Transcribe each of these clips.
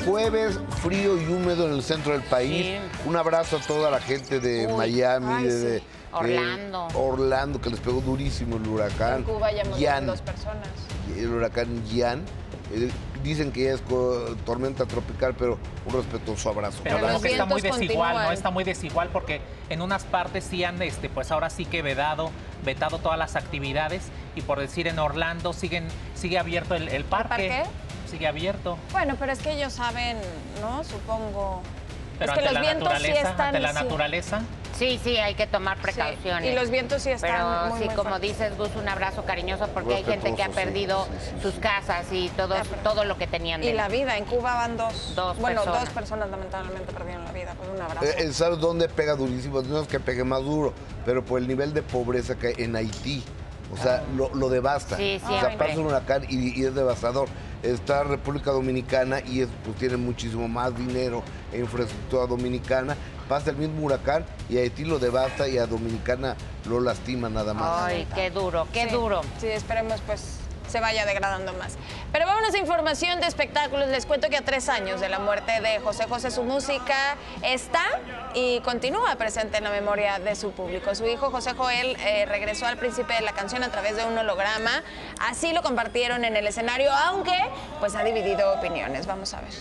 Jueves frío y húmedo en el centro del país. Sí. Un abrazo a toda la gente de Miami, de Orlando, que les pegó durísimo el huracán. En Cuba ya murieron 2 personas. El huracán Ian. Dicen que ya es tormenta tropical, pero un respetuoso abrazo. Pero como que está muy desigual, ¿no? Está muy desigual porque en unas partes sí han, pues ahora sí que vetado todas las actividades y por decir en Orlando sigue abierto el parque. ¿El parque? Sigue abierto. Bueno, pero es que ellos saben, ¿no? Supongo. Pero es que los vientos sí están... ante la naturaleza. Sí, hay que tomar precauciones. Sí, y los vientos sí están pero muy, sí, muy como fuertes. dices, Gus, un abrazo cariñoso porque hay gente que ha perdido sus casas y todo lo que tenían. Y la vida, en Cuba van 2 personas. 2 personas lamentablemente perdieron la vida. Pues un abrazo. ¿Sabes dónde pega durísimo? No es que pegue más duro, pero por el nivel de pobreza que hay en Haití. O sea, lo devasta. Sí, o sea, pasa un huracán y es devastador. Está República Dominicana y pues tiene muchísimo más dinero e infraestructura dominicana. Pasa el mismo huracán y a Haití lo devasta y a Dominicana lo lastima nada más. Ay, qué duro, qué duro. Sí, esperemos pues se vaya degradando más. Pero vámonos a información de espectáculos. Les cuento que a 3 años de la muerte de José José, su música está y continúa presente en la memoria de su público. Su hijo José Joel regresó al príncipe de la canción a través de un holograma. Así lo compartieron en el escenario, aunque pues ha dividido opiniones. Vamos a ver.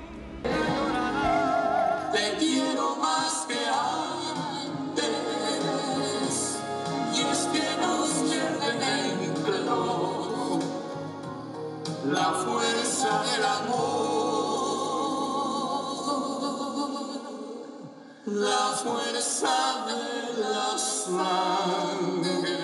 Te quiero más que antes, y es que nos pierde dentro la fuerza del amor, la fuerza de la sangre.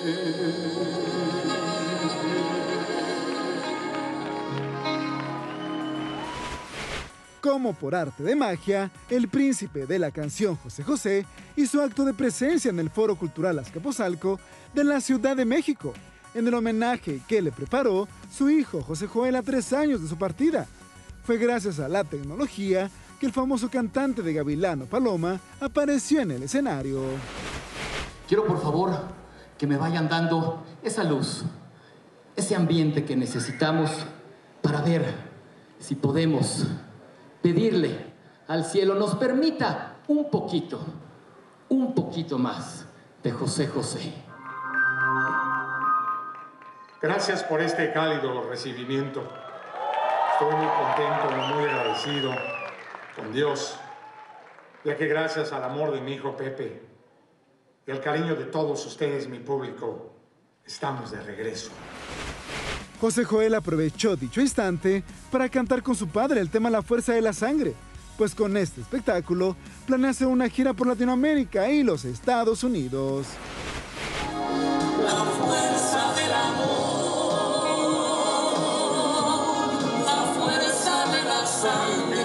Como por arte de magia, el príncipe de la canción José José hizo acto de presencia en el Foro Cultural Azcapotzalco de la Ciudad de México, en el homenaje que le preparó su hijo José Joel a 3 años de su partida. Fue gracias a la tecnología que el famoso cantante de Gavilano Paloma apareció en el escenario. Quiero por favor que me vayan dando esa luz, ese ambiente que necesitamos para ver si podemos pedirle al cielo nos permita un poquito más de José José. Gracias por este cálido recibimiento. Estoy muy contento y muy agradecido con Dios, ya que gracias al amor de mi hijo Pepe y al cariño de todos ustedes, mi público, estamos de regreso. José Joel aprovechó dicho instante para cantar con su padre el tema La Fuerza de la Sangre, pues con este espectáculo planea hacer una gira por Latinoamérica y los Estados Unidos. La fuerza del amor, la fuerza de la sangre,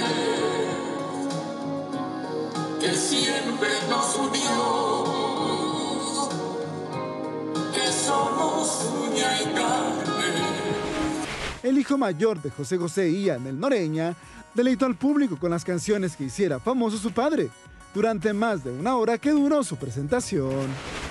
que siempre nos unió, que somos uña y carne. El hijo mayor de José José, Ian el Noreña, deleitó al público con las canciones que hiciera famoso su padre, durante más de 1 hora que duró su presentación.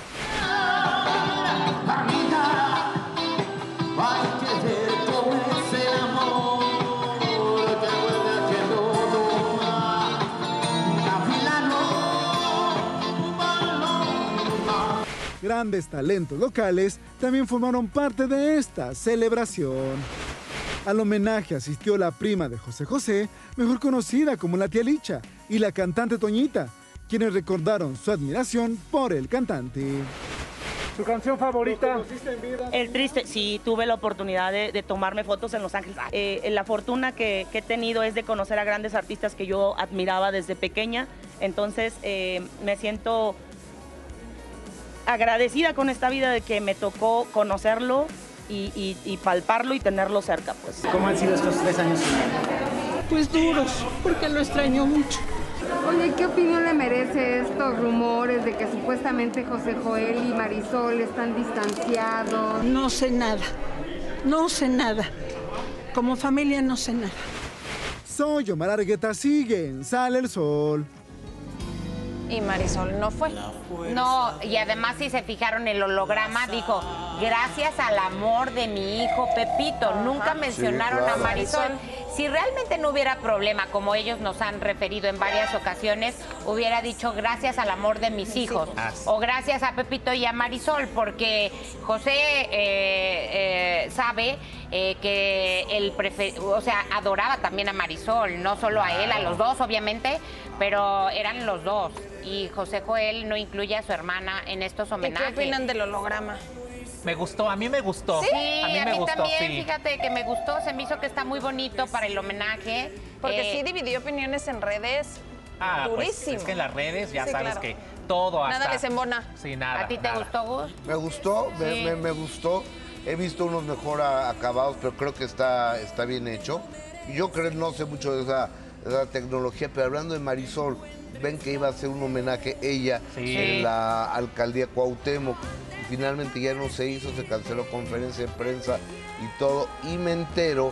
Grandes talentos locales también formaron parte de esta celebración. Al homenaje asistió la prima de José José, mejor conocida como la tía Licha, y la cantante Toñita, quienes recordaron su admiración por el cantante. ¿Su canción favorita? El Triste. Sí, tuve la oportunidad de tomarme fotos en Los Ángeles. La fortuna que he tenido es de conocer a grandes artistas que yo admiraba desde pequeña. Entonces me siento agradecida con esta vida de que me tocó conocerlo y palparlo y tenerlo cerca, pues. ¿Cómo han sido estos 3 años? Pues duros, porque lo extraño mucho. Oye, ¿qué opinión le merece estos rumores de que supuestamente José Joel y Marisol están distanciados? No sé nada, no sé nada. Como familia no sé nada. Soy Omar Argueta, sigue en Sale el Sol. Y Marisol no fue. No, y además si se fijaron el holograma, dijo, gracias al amor de mi hijo Pepito. Nunca mencionaron a Marisol. Si realmente no hubiera problema, como ellos nos han referido en varias ocasiones, hubiera dicho gracias al amor de mis hijos o gracias a Pepito y a Marisol, porque José sabe que él adoraba también a Marisol, no solo a él, a los dos obviamente, pero eran los dos. Y José Joel no incluye a su hermana en estos homenajes. ¿Y qué opinan del holograma? Me gustó, a mí me gustó. Sí, a mí me gustó, también, sí. Fíjate que me gustó, se me hizo que está muy bonito para el homenaje. Porque sí dividió opiniones en redes durísimo. Pues es que en las redes ya sabes que todo hasta... Nada les embona. Sí, nada. ¿A ti te gustó, Gus? Me gustó, Sí. me gustó. He visto unos mejor acabados, pero creo que está bien hecho. Yo creo, no sé mucho de esa tecnología, pero hablando de Marisol, ven que iba a hacer un homenaje ella en la alcaldía Cuauhtémoc. Finalmente ya no se hizo, se canceló conferencia de prensa y todo. Y me entero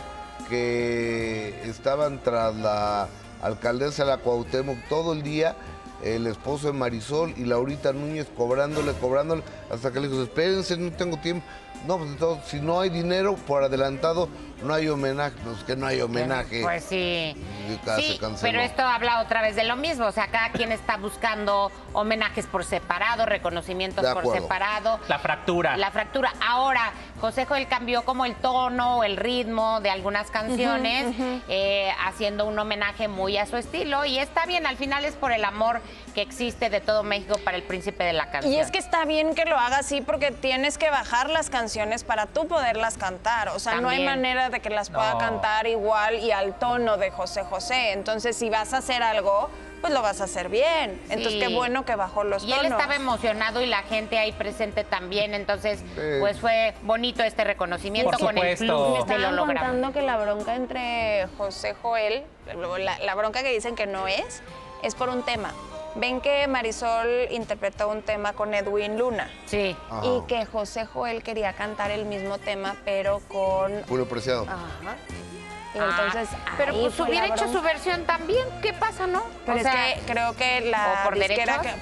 que estaban tras la alcaldesa de la Cuauhtémoc todo el día, el esposo de Marisol y Laurita Núñez cobrándole, hasta que le dijo, espérense, no tengo tiempo. No, pues entonces, si no hay dinero por adelantado, no hay homenaje. Pues que no hay homenaje. Pues sí. Sí, pero esto habla otra vez de lo mismo. O sea, cada quien está buscando homenajes por separado, reconocimimientos por separado. La fractura. La fractura. Ahora, José Joel cambió como el tono, el ritmo de algunas canciones, haciendo un homenaje muy a su estilo. Y está bien, al final es por el amor que existe de todo México para el príncipe de la canción. Y es que está bien que lo haga así porque tienes que bajar las canciones para tú poderlas cantar. O sea, También. no hay manera de que las pueda cantar igual y al tono de José José. Entonces, si vas a hacer algo, pues lo vas a hacer bien. Entonces, qué bueno que bajó los tonos. Y él estaba emocionado y la gente ahí presente también. Entonces, pues fue bonito este reconocimiento con el plus Me estaban del holograma. contando que la bronca entre José Joel, la bronca que dicen que no es por un tema. Ven que Marisol interpretó un tema con Edwin Luna. Sí. Ajá. Y que José Joel quería cantar el mismo tema, pero con... Julio Preciado. Ajá. Y entonces, pero ahí pues fue hubiera la hecho bronca. su versión también. ¿Qué pasa, no? Pero es que creo que la ¿o por disquera derechos?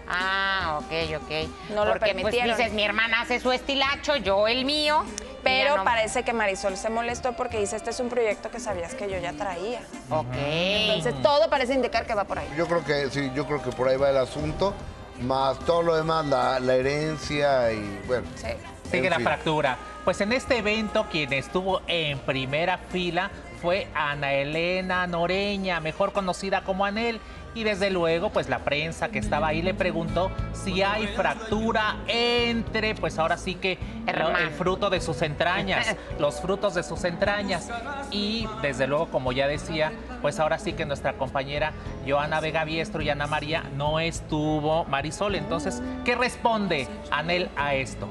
Ok. No lo Porque permitieron. pues dices, mi hermana hace su estilacho, yo el mío. Pero no... parece que Marisol se molestó porque dice, este es un proyecto que sabías que yo ya traía. Ok. Entonces todo parece indicar que va por ahí. Yo creo que sí, yo creo que por ahí va el asunto, más todo lo demás, la herencia y bueno. Sí. Sigue la fractura. Pues en este evento quien estuvo en primera fila fue Ana Elena Noreña, mejor conocida como Anel. Y desde luego, pues la prensa que estaba ahí le preguntó si hay fractura entre, pues ahora sí que el fruto de sus entrañas, los frutos de sus entrañas. Y desde luego, como ya decía, pues ahora sí que nuestra compañera Joana Vega Biestro y Ana María no estuvo Marisol. Entonces, ¿qué responde Anel a esto?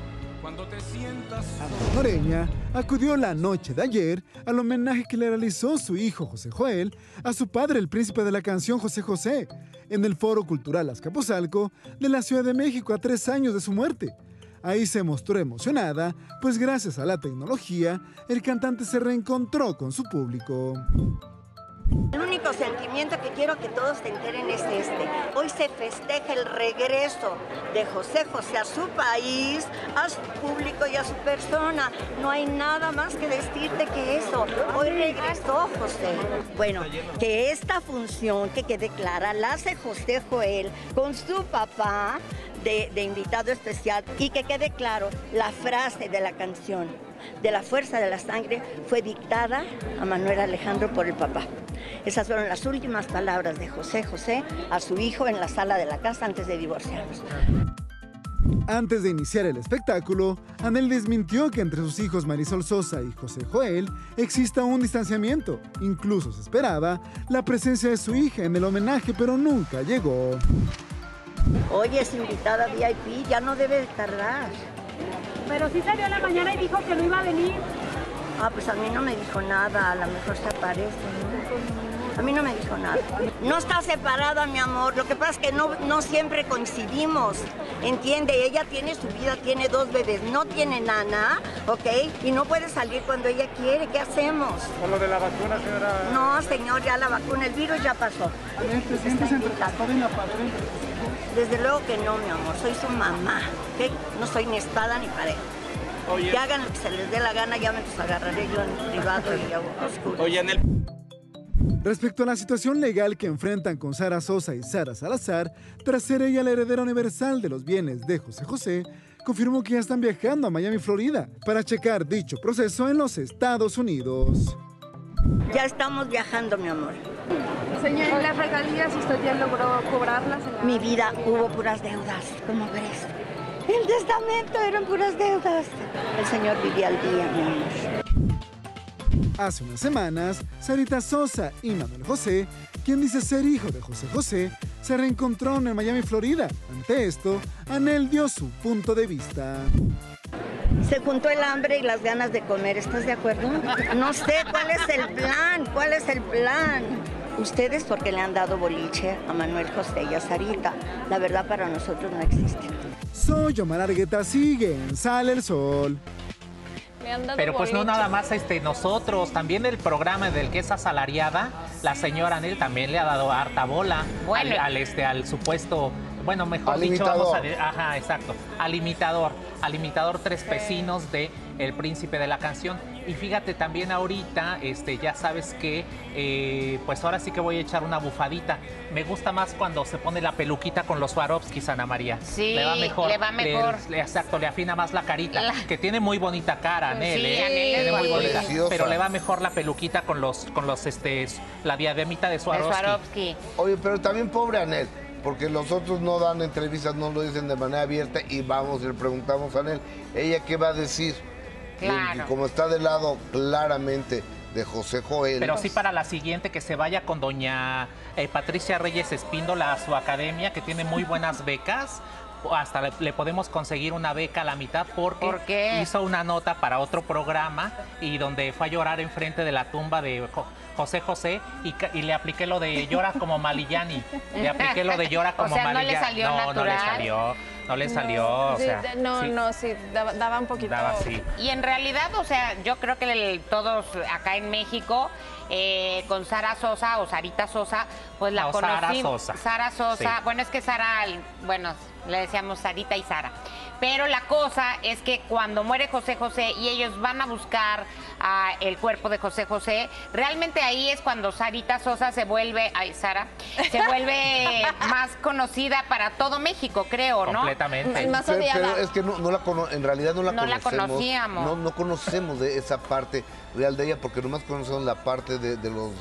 Ana Noreña acudió la noche de ayer al homenaje que le realizó su hijo José Joel a su padre, el príncipe de la canción José José, en el Foro Cultural Azcapotzalco de la Ciudad de México a 3 años de su muerte. Ahí se mostró emocionada, pues gracias a la tecnología, el cantante se reencontró con su público. El único sentimiento que quiero que todos se enteren es este. Hoy se festeja el regreso de José José a su país, a su público y a su persona. No hay nada más que decirte que eso. Hoy regresó José. Bueno, que esta función, que quede clara, la hace José Joel con su papá de invitado especial, y que quede claro, la frase de la canción de la fuerza de la sangre fue dictada a Manuel Alejandro por el papá. Esas fueron las últimas palabras de José José a su hijo en la sala de la casa antes de divorciarnos. Antes de iniciar el espectáculo, Anel desmintió que entre sus hijos Marisol Sosa y José Joel exista un distanciamiento. Incluso se esperaba la presencia de su hija en el homenaje, pero nunca llegó. Oye, es invitada VIP, ya no debe de tardar. Pero sí salió a la mañana y dijo que no iba a venir. Ah, pues a mí no me dijo nada, a lo mejor se aparece, ¿no? A mí no me dijo nada. No está separada, mi amor, lo que pasa es que no siempre coincidimos, ¿entiende? Ella tiene su vida, tiene 2 bebés, no tiene nana, ¿ok? Y no puede salir cuando ella quiere, ¿qué hacemos? ¿Por lo de la vacuna, señora? No, señor, ya la vacuna, el virus ya pasó. ¿Te sientes entrevistada en la pared entre tus hijos? Desde luego que no, mi amor, soy su mamá, ¿ok? No soy ni espada ni pared. Oye. Que hagan lo que se les dé la gana, ya me los agarraré yo en privado y a oscuro. Oye, Anel. Respecto a la situación legal que enfrentan con Sara Sosa y Sara Salazar, tras ser ella la heredera universal de los bienes de José José, confirmó que ya están viajando a Miami, Florida, para checar dicho proceso en los Estados Unidos. Ya estamos viajando, mi amor. Señora, ¿las regalías usted ya logró cobrarlas? Mi vida hubo puras deudas, ¿cómo ves? El testamento eran puras deudas. El señor vivía al día, mi amor. Hace unas semanas, Sarita Sosa y Manuel José, quien dice ser hijo de José José, se reencontraron en Miami, Florida. Ante esto, Anel dio su punto de vista. Se juntó el hambre y las ganas de comer, ¿estás de acuerdo? No sé cuál es el plan, Ustedes porque le han dado boliche a Manuel José y a Sarita. La verdad para nosotros no existe. Soy Omar Argueta, sigue en Sale el Sol. Pero pues no nada más nosotros, también el programa del que es asalariada, la señora Anel también le ha dado harta bola al supuesto, bueno, mejor dicho, vamos ajá, exacto, al imitador 3 Pecinos de El Príncipe de la Canción. Y fíjate también ahorita, ya sabes que, pues ahora sí que voy a echar una bufadita. Me gusta más cuando se pone la peluquita con los Swarovskis, Ana María. Sí, le va mejor. Exacto, le afina más la carita, que tiene muy bonita cara, Anel, sí, tiene muy bonita, preciosa. pero le va mejor la peluquita con los la diademita de Swarovski. Oye, pero también pobre Anel, porque los otros no dan entrevistas, no lo dicen de manera abierta y vamos y le preguntamos a Anel, ¿ella qué va a decir? Claro. Y como está del lado claramente de José Joel. Pero sí para la siguiente que se vaya con doña Patricia Reyes Espíndola a su academia, que tiene muy buenas becas. Hasta le podemos conseguir una beca a la mitad porque hizo una nota para otro programa y donde fue a llorar enfrente de la tumba de José José y le apliqué lo de llora como Malillani. Le apliqué lo de llora como Malillani. No le salió natural. No le salió, o sea. Sí, daba un poquito. Daba así. Y en realidad, o sea, yo creo que todos acá en México, con Sara Sosa o Sarita Sosa, pues la conocimos. Sara Sosa. Sí. Bueno, es que Sara, bueno, le decíamos Sarita y Sara. Pero la cosa es que cuando muere José José y ellos van a buscar el cuerpo de José José, realmente ahí es cuando Sarita Sosa se vuelve, se vuelve más conocida para todo México, creo, ¿no? Completamente. Más odiada. Pero es que en realidad no la conocemos. La conocíamos. No conocemos de esa parte real de ella porque nomás conocemos la parte de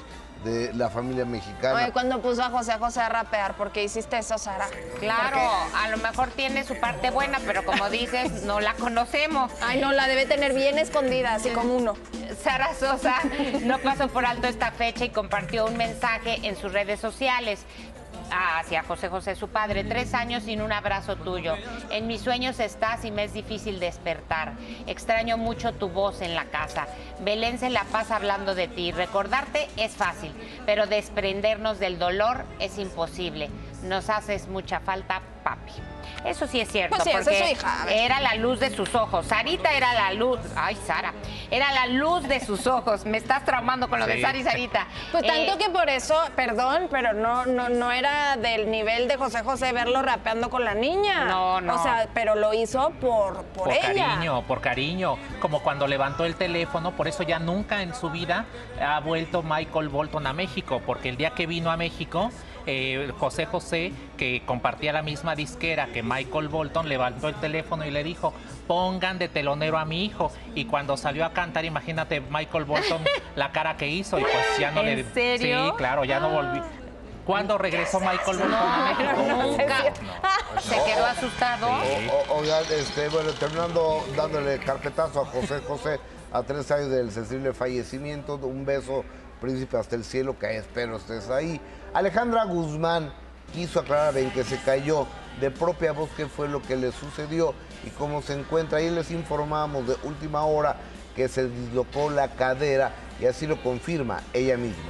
la familia mexicana. Oye, cuando puso a José a rapear, ¿por qué hiciste eso, Sara? Claro, a lo mejor tiene su parte buena, pero como dices, no la conocemos. Ay, no, la debe tener bien escondida, así como uno. Sara Sosa no pasó por alto esta fecha y compartió un mensaje en sus redes sociales hacia José José, su padre. 3 años sin un abrazo tuyo. En mis sueños estás y me es difícil despertar. Extraño mucho tu voz en la casa. Belén se la pasa hablando de ti. Recordarte es fácil, pero desprendernos del dolor es imposible. Nos haces mucha falta, papi. Eso sí es cierto, pues sí, porque es su hija. Era la luz de sus ojos. Sarita era la luz. Ay, Sara. Era la luz de sus ojos. Me estás traumando con lo de Sara y Sarita. Pues tanto que por eso, perdón, pero no era del nivel de José José verlo rapeando con la niña. No. O sea, pero lo hizo por ella. Por cariño. Como cuando levantó el teléfono, por eso ya nunca en su vida ha vuelto Michael Bolton a México, porque el día que vino a México, José José, que compartía la misma disquera que Michael Bolton, levantó el teléfono y le dijo, pongan de telonero a mi hijo. Y cuando salió a cantar, imagínate Michael Bolton la cara que hizo y pues ya no le... ¿En serio? Sí, claro, ya no volví. ¿Cuándo regresó Michael Bolton a México? Nunca. ¿Se quedó asustado? Oigan, bueno, terminando dándole carpetazo a José José a 3 años del sensible fallecimiento. Un beso, príncipe, hasta el cielo, que espero estés ahí. Alejandra Guzmán quiso aclarar en que se cayó de propia voz qué fue lo que le sucedió y cómo se encuentra. Ahí les informamos de última hora que se dislocó la cadera y así lo confirma ella misma.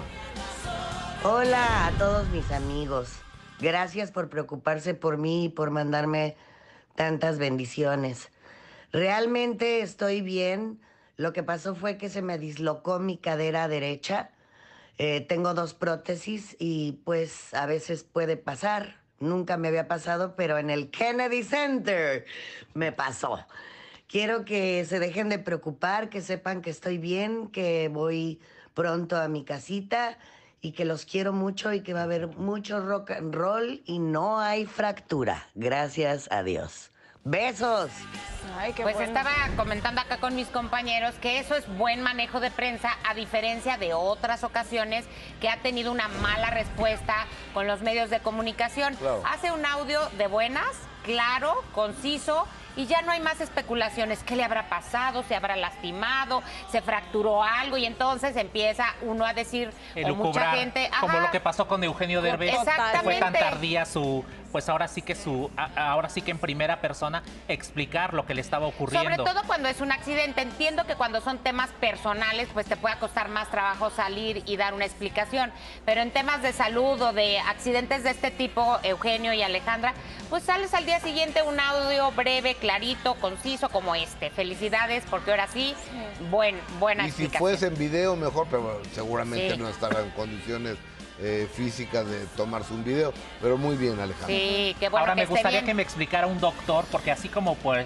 Hola a todos mis amigos. Gracias por preocuparse por mí y por mandarme tantas bendiciones. Realmente estoy bien. Lo que pasó fue que se me dislocó mi cadera derecha. Tengo 2 prótesis y pues a veces puede pasar. Nunca me había pasado, pero en el Kennedy Center me pasó. Quiero que se dejen de preocupar, que sepan que estoy bien, que voy pronto a mi casita y que los quiero mucho y que va a haber mucho rock and roll y no hay fractura. Gracias a Dios. ¡Besos! Ay, qué pues bueno. estaba comentando acá con mis compañeros que eso es buen manejo de prensa, a diferencia de otras ocasiones que ha tenido una mala respuesta con los medios de comunicación. Claro. Hace un audio de buenas, claro, conciso, y ya no hay más especulaciones. ¿Qué le habrá pasado? ¿Se habrá lastimado? ¿Se fracturó algo? Y entonces empieza uno a decir, o mucha gente... Como lo que pasó con Eugenio Derbez. Exactamente. Fue tan tardía pues ahora sí que en primera persona explicar lo que le estaba ocurriendo. Sobre todo cuando es un accidente. Entiendo que cuando son temas personales, pues te puede costar más trabajo salir y dar una explicación. Pero en temas de salud o de accidentes de este tipo, Eugenio y Alejandra, pues sales al día siguiente un audio breve, clarito, conciso como este. Felicidades, porque ahora sí, buena explicación. Y si fuese en video, mejor, pero seguramente Sí. no estará en condiciones físicas de tomarse un video. Pero muy bien, Alejandra. Sí, qué bueno. Ahora que me esté gustaría bien. que me explicara un doctor, porque así como pues,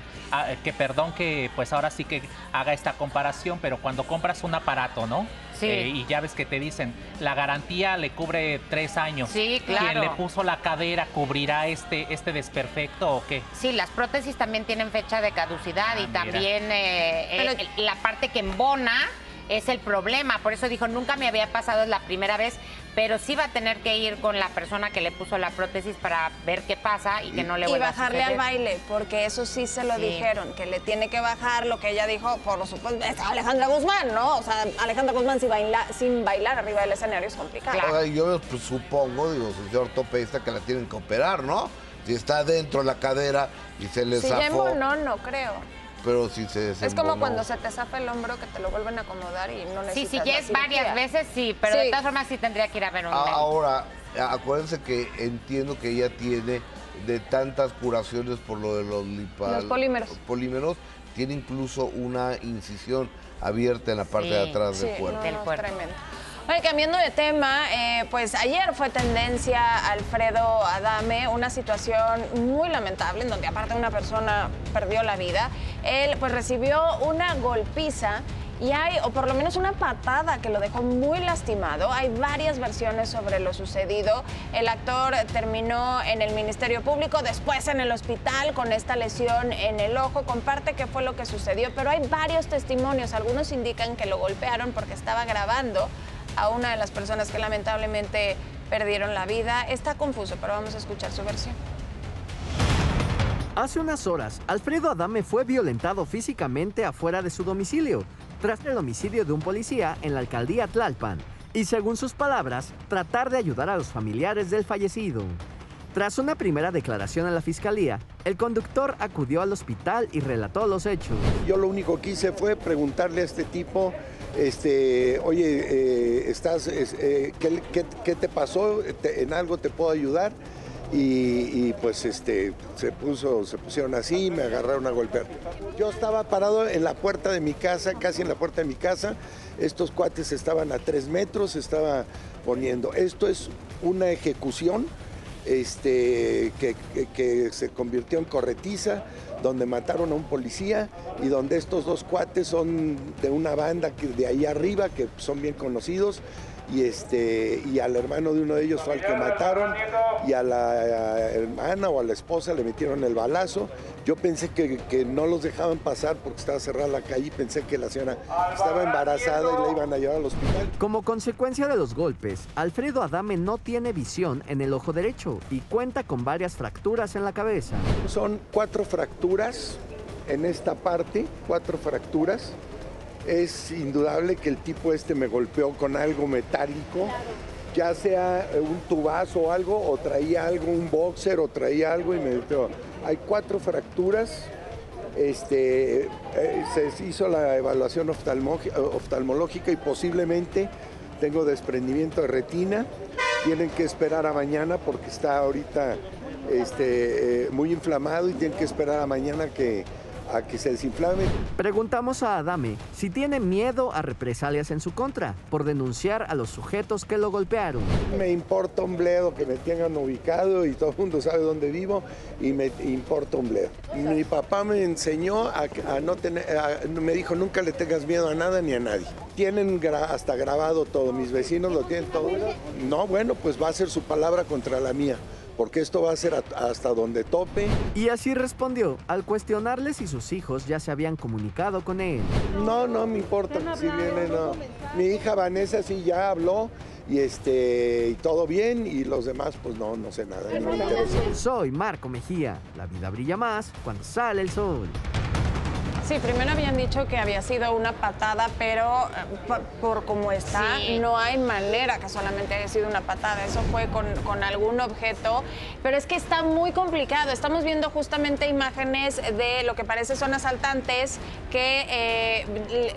que pues ahora sí que haga esta comparación, pero cuando compras un aparato, ¿no? Sí. Y ya ves que te dicen, la garantía le cubre 3 años. Sí, claro. ¿Quién le puso la cadera cubrirá este desperfecto o qué? Sí, las prótesis también tienen fecha de caducidad y mira. también la parte que embona es el problema. Por eso dijo, nunca me había pasado, es la primera vez, pero sí va a tener que ir con la persona que le puso la prótesis para ver qué pasa y que no le vuelva a suceder. Y bajarle al baile, porque eso sí se lo dijeron, que le tiene que bajar lo que ella dijo, por supuesto, es Alejandra Guzmán, ¿no? O sea, Alejandra Guzmán sin bailar arriba del escenario es complicado. Ahora, yo pues, supongo, señor ortopedista, que la tienen que operar, ¿no? Si está dentro de la cadera y se le Si zafó. ya embonó, no creo. Pero si se Es como cuando se te zafa el hombro que te lo vuelven a acomodar y no necesitas Sí, si la ya es cirugía. varias veces, sí, pero de todas formas sí tendría que ir a ver un médico. Ahora, acuérdense que entiendo que ella tiene de tantas curaciones por lo de los polímeros, tiene incluso una incisión abierta en la parte de atrás del cuerpo. Es tremendo. Oye, cambiando de tema, pues ayer fue tendencia Alfredo Adame, una situación muy lamentable en donde aparte una persona perdió la vida. Él pues recibió una golpiza y o por lo menos una patada que lo dejó muy lastimado. Hay varias versiones sobre lo sucedido. El actor terminó en el Ministerio Público, después en el hospital con esta lesión en el ojo. Comparte qué fue lo que sucedió, pero hay varios testimonios. Algunos indican que lo golpearon porque estaba grabando a una de las personas que lamentablemente perdieron la vida. Está confuso, pero vamos a escuchar su versión. Hace unas horas, Alfredo Adame fue violentado físicamente afuera de su domicilio, tras el homicidio de un policía en la alcaldía Tlalpan, y según sus palabras, tratar de ayudar a los familiares del fallecido. Tras una primera declaración a la fiscalía, el conductor acudió al hospital y relató los hechos. Yo lo único que hice fue preguntarle a este tipo, oye, ¿qué te pasó? ¿En algo te puedo ayudar? Y pues se pusieron así, me agarraron a golpear. Yo estaba parado en la puerta de mi casa, casi en la puerta de mi casa. Estos cuates estaban a 3 metros, estaba poniendo. Esto es una ejecución que se convirtió en corretiza, donde mataron a un policía y donde estos 2 cuates son de una banda de ahí arriba, que son bien conocidos. Y al hermano de uno de ellos fue al que mataron, y a la hermana o a la esposa le metieron el balazo. Yo pensé que no los dejaban pasar porque estaba cerrada la calle y pensé que la señora estaba embarazada y la iban a llevar al hospital. Como consecuencia de los golpes, Alfredo Adame no tiene visión en el ojo derecho y cuenta con varias fracturas en la cabeza. Son 4 fracturas en esta parte, 4 fracturas. Es indudable que el tipo me golpeó con algo metálico, ya sea un tubazo o algo, o traía algo, un boxer, o traía algo y me golpeó. Hay 4 fracturas, se hizo la evaluación oftalmológica y posiblemente tengo desprendimiento de retina. Tienen que esperar a mañana porque está ahorita muy inflamado y tienen que esperar a mañana que a que se desinflame. Preguntamos a Adame si tiene miedo a represalias en su contra por denunciar a los sujetos que lo golpearon. Me importa un bledo que me tengan ubicado y todo el mundo sabe dónde vivo y me importa un bledo. Mi papá me enseñó a no tener, me dijo nunca le tengas miedo a nada ni a nadie. Tienen hasta grabado todo, mis vecinos lo tienen todo. No, bueno, pues va a ser su palabra contra la mía, porque esto va a ser hasta donde tope. Y así respondió al cuestionarle si sus hijos ya se habían comunicado con él. No me importa si viene, no. Mi hija Vanessa sí ya habló y todo bien, y los demás pues no sé nada, no me interesa. Soy Marco Mejía. La vida brilla más cuando sale el sol. Sí, primero habían dicho que había sido una patada, pero por cómo está, no hay manera que solamente haya sido una patada. Eso fue con algún objeto, pero es que está muy complicado. Estamos viendo justamente imágenes de lo que parece son asaltantes que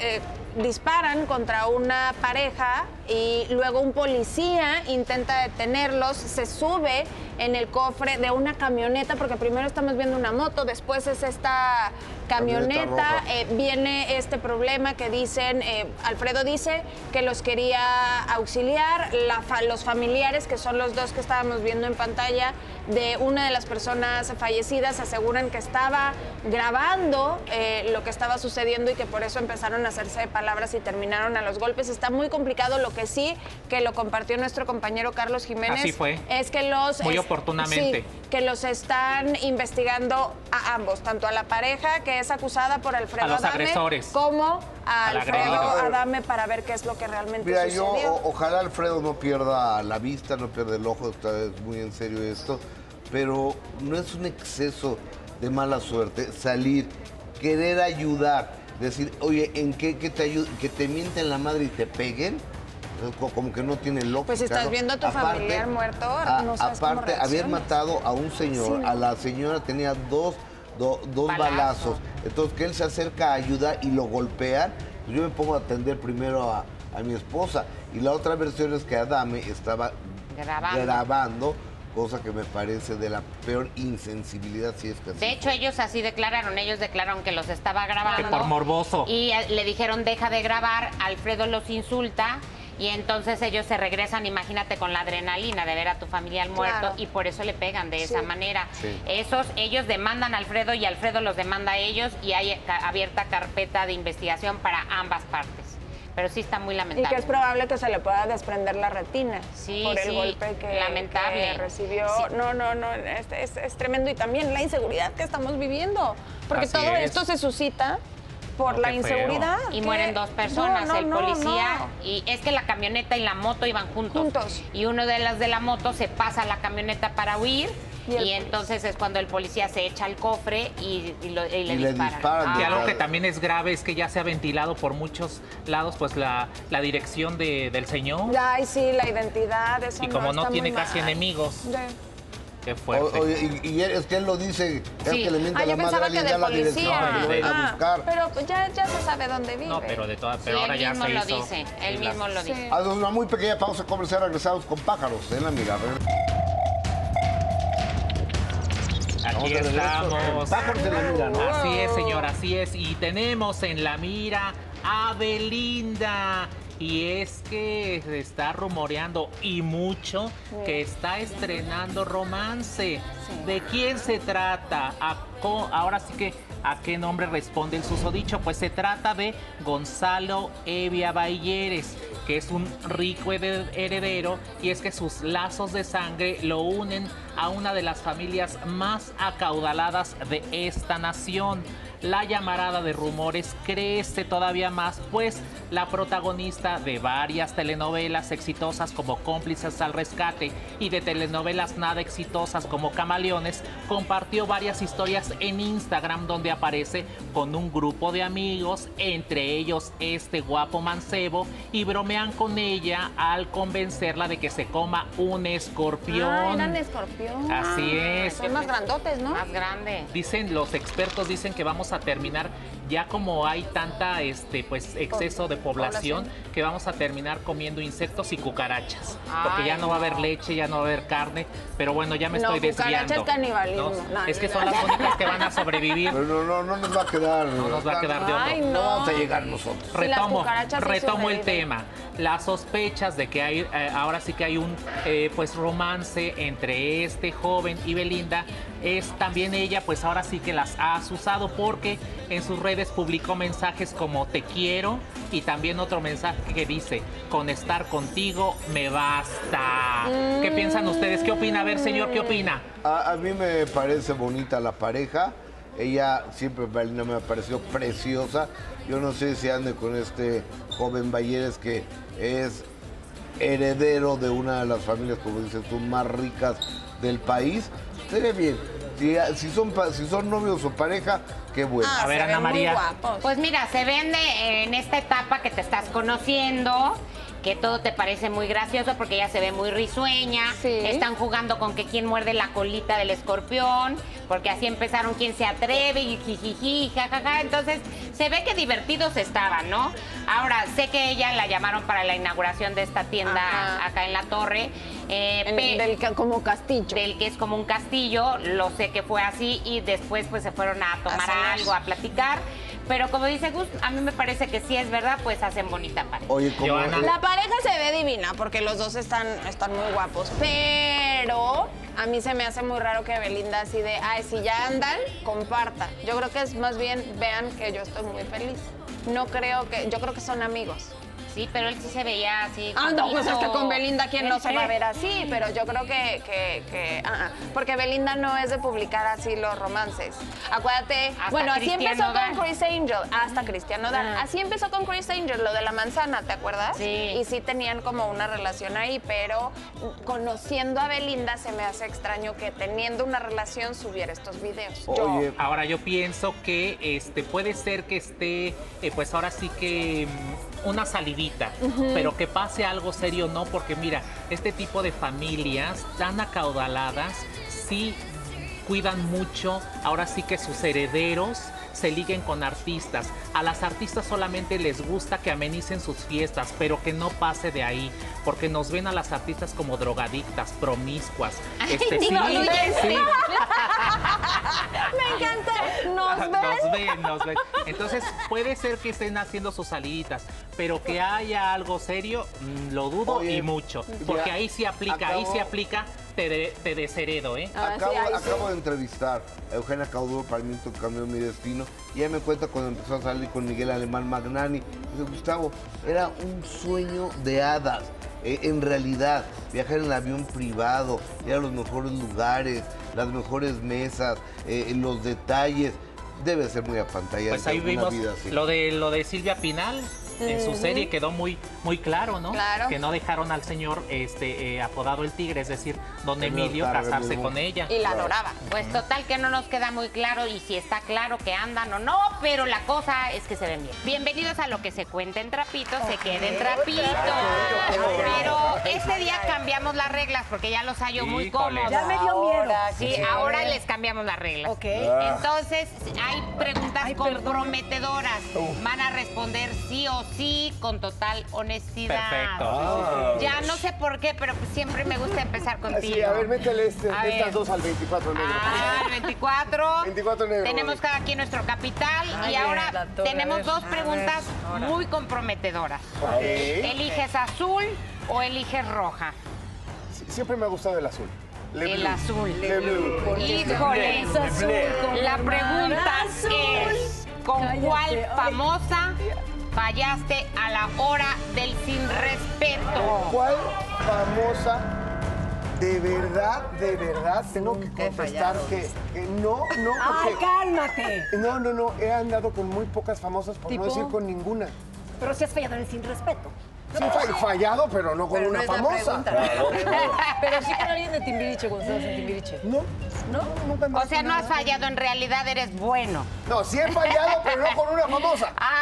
disparan contra una pareja y luego un policía intenta detenerlos, se sube en el cofre de una camioneta, porque primero estamos viendo una moto, después es esta camioneta, viene este problema que dicen, Alfredo dice que los quería auxiliar, los familiares, que son los dos que estábamos viendo en pantalla, de una de las personas fallecidas, aseguran que estaba grabando lo que estaba sucediendo y que por eso empezaron a hacerse palabras y terminaron a los golpes. Está muy complicado. Lo que sí, que lo compartió nuestro compañero Carlos Jiménez, así fue. Es que muy oportunamente. Sí, que los están investigando a ambos, tanto a la pareja que es acusada por Alfredo Adame, agresores, como a Alfredo Adame, para ver qué es lo que realmente sucedió. Ojalá Alfredo no pierda la vista, no pierda el ojo, está muy en serio esto, pero no es un exceso de mala suerte salir, querer ayudar, decir, oye, ¿en qué te ayudo? Que te mienten la madre y te peguen, como que no tiene lógica. Pues si estás viendo a tu familiar muerto, no sabes cómo aparte, haber matado a un señor, a la señora tenía dos balazos. Entonces, que él se acerca a ayudar y lo golpean, pues yo me pongo a atender primero a mi esposa. Y la otra versión es que Adame estaba grabando, cosa que me parece de la peor insensibilidad, si es que así. De hecho, ellos así declararon, que los estaba grabando. Que por morboso. Y le dijeron, deja de grabar, Alfredo los insulta. Y entonces ellos se regresan, imagínate, con la adrenalina de ver a tu familiar muerto, y por eso le pegan de esa manera. Sí. Ellos demandan a Alfredo y Alfredo los demanda a ellos, y hay abierta carpeta de investigación para ambas partes. Pero sí está muy lamentable. Y que es probable que se le pueda desprender la retina por el golpe que recibió. Sí. No, es tremendo. Y también la inseguridad que estamos viviendo, porque así todo esto se suscita por la inseguridad. Y mueren dos personas, el policía. Y es que la camioneta y la moto iban juntos. Y uno de las de la moto se pasa a la camioneta para huir. Y entonces es cuando el policía se echa al cofre y le disparan. Y algo que también es grave es que ya se ha ventilado por muchos lados pues la dirección del señor. Ay, sí, la identidad. Eso y como no tiene casi enemigos. Qué fuerte. Y es que él lo dice, es que le miente a la madre, alguien da la dirección que lo vayan a buscar. Pero pues ya se sabe dónde vive. No, pero ahora ya se hizo. Él mismo lo dice. Haz una muy pequeña pausa comercial, regresamos con Pájaros en la Mira. Aquí estamos. Pájaros en la Mira, ¿no? Así es, señor, así es. Y tenemos en la mira a Belinda. Y es que se está rumoreando y mucho que está estrenando romance. ¿De quién se trata? Ahora sí que, ¿a qué nombre responde el susodicho? Pues se trata de Gonzalo Evia Bayeres, que es un rico heredero, y es que sus lazos de sangre lo unen a una de las familias más acaudaladas de esta nación. La llamarada de rumores crece todavía más, pues la protagonista de varias telenovelas exitosas como Cómplices al Rescate y de telenovelas nada exitosas como Camaleones, compartió varias historias en Instagram donde aparece con un grupo de amigos, entre ellos este guapo mancebo, y bromean con ella al convencerla de que se coma un escorpión. Eran escorpiones. Así es. Son más grandotes, ¿no? Más grande. Dicen, los expertos dicen que vamos a terminar, ya como hay tanta pues exceso de población, que vamos a terminar comiendo insectos y cucarachas. Porque ya no va a haber leche, ya no va a haber carne, pero bueno, ya me estoy desviando. No, canibalismo. No, es que son las únicas que van a sobrevivir. Pero no nos va a quedar. No nos va a quedar de otro. No vamos a llegar nosotros. Retomo el tema. Las sospechas de que hay, ahora sí que hay un pues romance entre este joven y Belinda, es también ella, pues ahora sí que las ha asusado porque en sus redes publicó mensajes como te quiero y también otro mensaje que dice, con estar contigo me basta. ¿Qué piensan ustedes? ¿Qué opina? A ver, señor, ¿qué opina? A mí me parece bonita la pareja. Ella siempre, Belinda, me ha parecido preciosa. Yo no sé si ande con este joven Balleres que es heredero de una de las familias, como dices tú, más ricas del país. Sería bien. Si son novios o pareja, qué bueno. A ver, Ana María. Pues mira, se vende en esta etapa que te estás conociendo, que todo te parece muy gracioso porque ella se ve muy risueña. Están jugando con que quién muerde la colita del escorpión, porque así empezaron quién se atreve y jijiji, jajaja. Entonces, se ve que divertidos estaban, ¿no? Ahora, sé que ella la llamaron para la inauguración de esta tienda acá en la Torre. Del que como castillo. Del que es como un castillo, lo sé que fue así y después pues se fueron a tomar algo, a platicar. Pero como dice Gus, a mí me parece que sí es verdad, pues hacen bonita pareja. Oye, la pareja se ve divina porque los dos están muy guapos, pero a mí se me hace muy raro que Belinda así de, si ya andan, comparta. Yo creo que es más bien, vean que yo estoy muy feliz. Yo creo que son amigos. Sí, pero él sí se veía así. No, pues es que con Belinda, ¿quién no se va a ver así? Pero yo creo que porque Belinda no es de publicar así los romances. Acuérdate, así empezó con Chris Angel, hasta Cristian Nodal. Así empezó con Chris Angel, lo de la manzana, ¿te acuerdas? Sí. Y sí tenían como una relación ahí, pero conociendo a Belinda se me hace extraño que teniendo una relación subiera estos videos. Oye, ahora yo pienso que puede ser que esté, pues ahora sí que una salidita, pero que pase algo serio no, porque mira, este tipo de familias tan acaudaladas sí cuidan mucho, ahora sí que sus herederos se liguen con artistas. A las artistas solamente les gusta que amenicen sus fiestas, pero que no pase de ahí, porque nos ven a las artistas como drogadictas, promiscuas. Sí. Me encanta. Nos ven. Entonces puede ser que estén haciendo sus saliditas, pero que haya algo serio, lo dudo y mucho, porque ahí sí aplica, te desheredo, ¿eh? Acabo de entrevistar a Eugenia Cauduro para mí cambió mi destino y ella me cuenta cuando empezó a salir con Miguel Alemán Magnani. Dice, Gustavo, era un sueño de hadas. En realidad, viajar en el avión privado, ir a los mejores lugares, las mejores mesas, los detalles, debe ser muy apantallante. Pues ahí vimos lo de Silvia Pinal. En su serie quedó muy claro, ¿no? Claro. Que no dejaron al señor apodado el Tigre, es decir, don Emilio, casarse con ella. Y la adoraba. Pues total que no nos queda muy claro y si está claro que andan o no, pero la cosa es que se ven bien. Bienvenidos a Lo que se cuenta en trapito, se queda en trapito. Pero este día cambiamos las reglas porque ya los hallo muy cómodos. Ya me dio miedo. Sí, ahora les cambiamos las reglas. Ok. Entonces, hay preguntas comprometedoras. Van a responder sí o sí, con total honestidad. Perfecto. Ya no sé por qué, pero pues siempre me gusta empezar contigo. Sí, a ver, métele estas dos al 24 negro. El 24. 24 negro. Tenemos cada quien nuestro capital y ahora tenemos dos preguntas muy comprometedoras. ¿Eliges azul o eliges roja? Siempre me ha gustado el azul. El azul. Híjole. La pregunta es, ¿con cuál famosa fallaste a la hora del sin respeto? ¿Cuál famosa de verdad tengo que contestar que no, ¡Ay, cálmate! No, he andado con muy pocas famosas, por no decir con ninguna. Pero si has fallado en el sin respeto. Sí, fallado, pero no con una famosa. Pero sí con alguien de Timbiriche, cuando estabas en Timbiriche. No. O sea, no has fallado, en realidad eres bueno. No, sí he fallado, pero no con una famosa. Ok.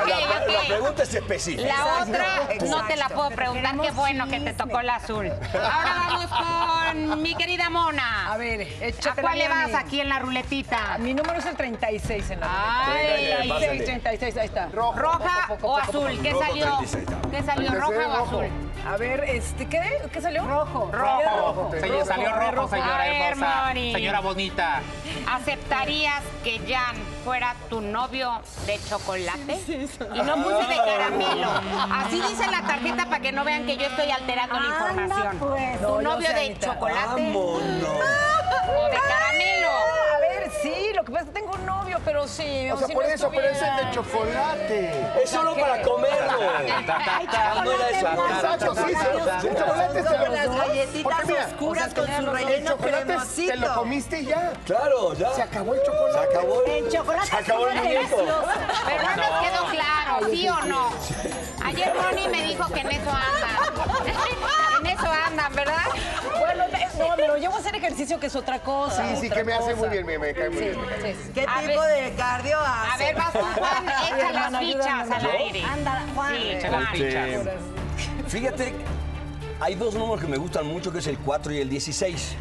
La pregunta es específica. La otra no te la puedo preguntar. Qué bueno que te tocó la azul. Ahora vamos con mi querida Mona. A ver, échate. ¿A cuál le vas aquí en la ruletita? Mi número es el 36 en la ruleta. 36, ahí está. ¿Roja o azul? ¿Qué salió? ¿Qué salió, roja o azul? A ver, ¿qué salió? Rojo. Salió rojo, señora hermosa. Señora bonita. ¿Aceptarías que Jan fuera tu novio de chocolate? Y no puse de caramelo. Así dice la tarjeta para que no vean que yo estoy alterando la información. ¿Tu novio de chocolate? ¡Vámonos! ¿O de caramelo? A ver, sí, lo que pasa es que tengo un novio, pero sí. O sea, por eso, pero ese es de chocolate. Es solo para comerlo. No era eso. Exacto, sí. El chocolate se lo las galletitas oscuras con su relleno cremosito. Te lo comiste y ya. Claro, ya. Se acabó el chocolate. Se acabó. El chocolate Se acabó el muñeco. Pero no nos quedó claro, ¿sí o no? Ayer Ronnie me dijo que en eso andan. En eso andan, ¿verdad? Bueno, no, pero yo voy a hacer ejercicio, que es otra cosa. Sí, que me hace muy bien, me cae muy bien. ¿Qué tipo de cardio hace? A ver, vas tú, Juan, echa las fichas al aire. Anda, Juan. Sí, echa las fichas. Fíjate, hay dos números que me gustan mucho, que es el 4 y el 16.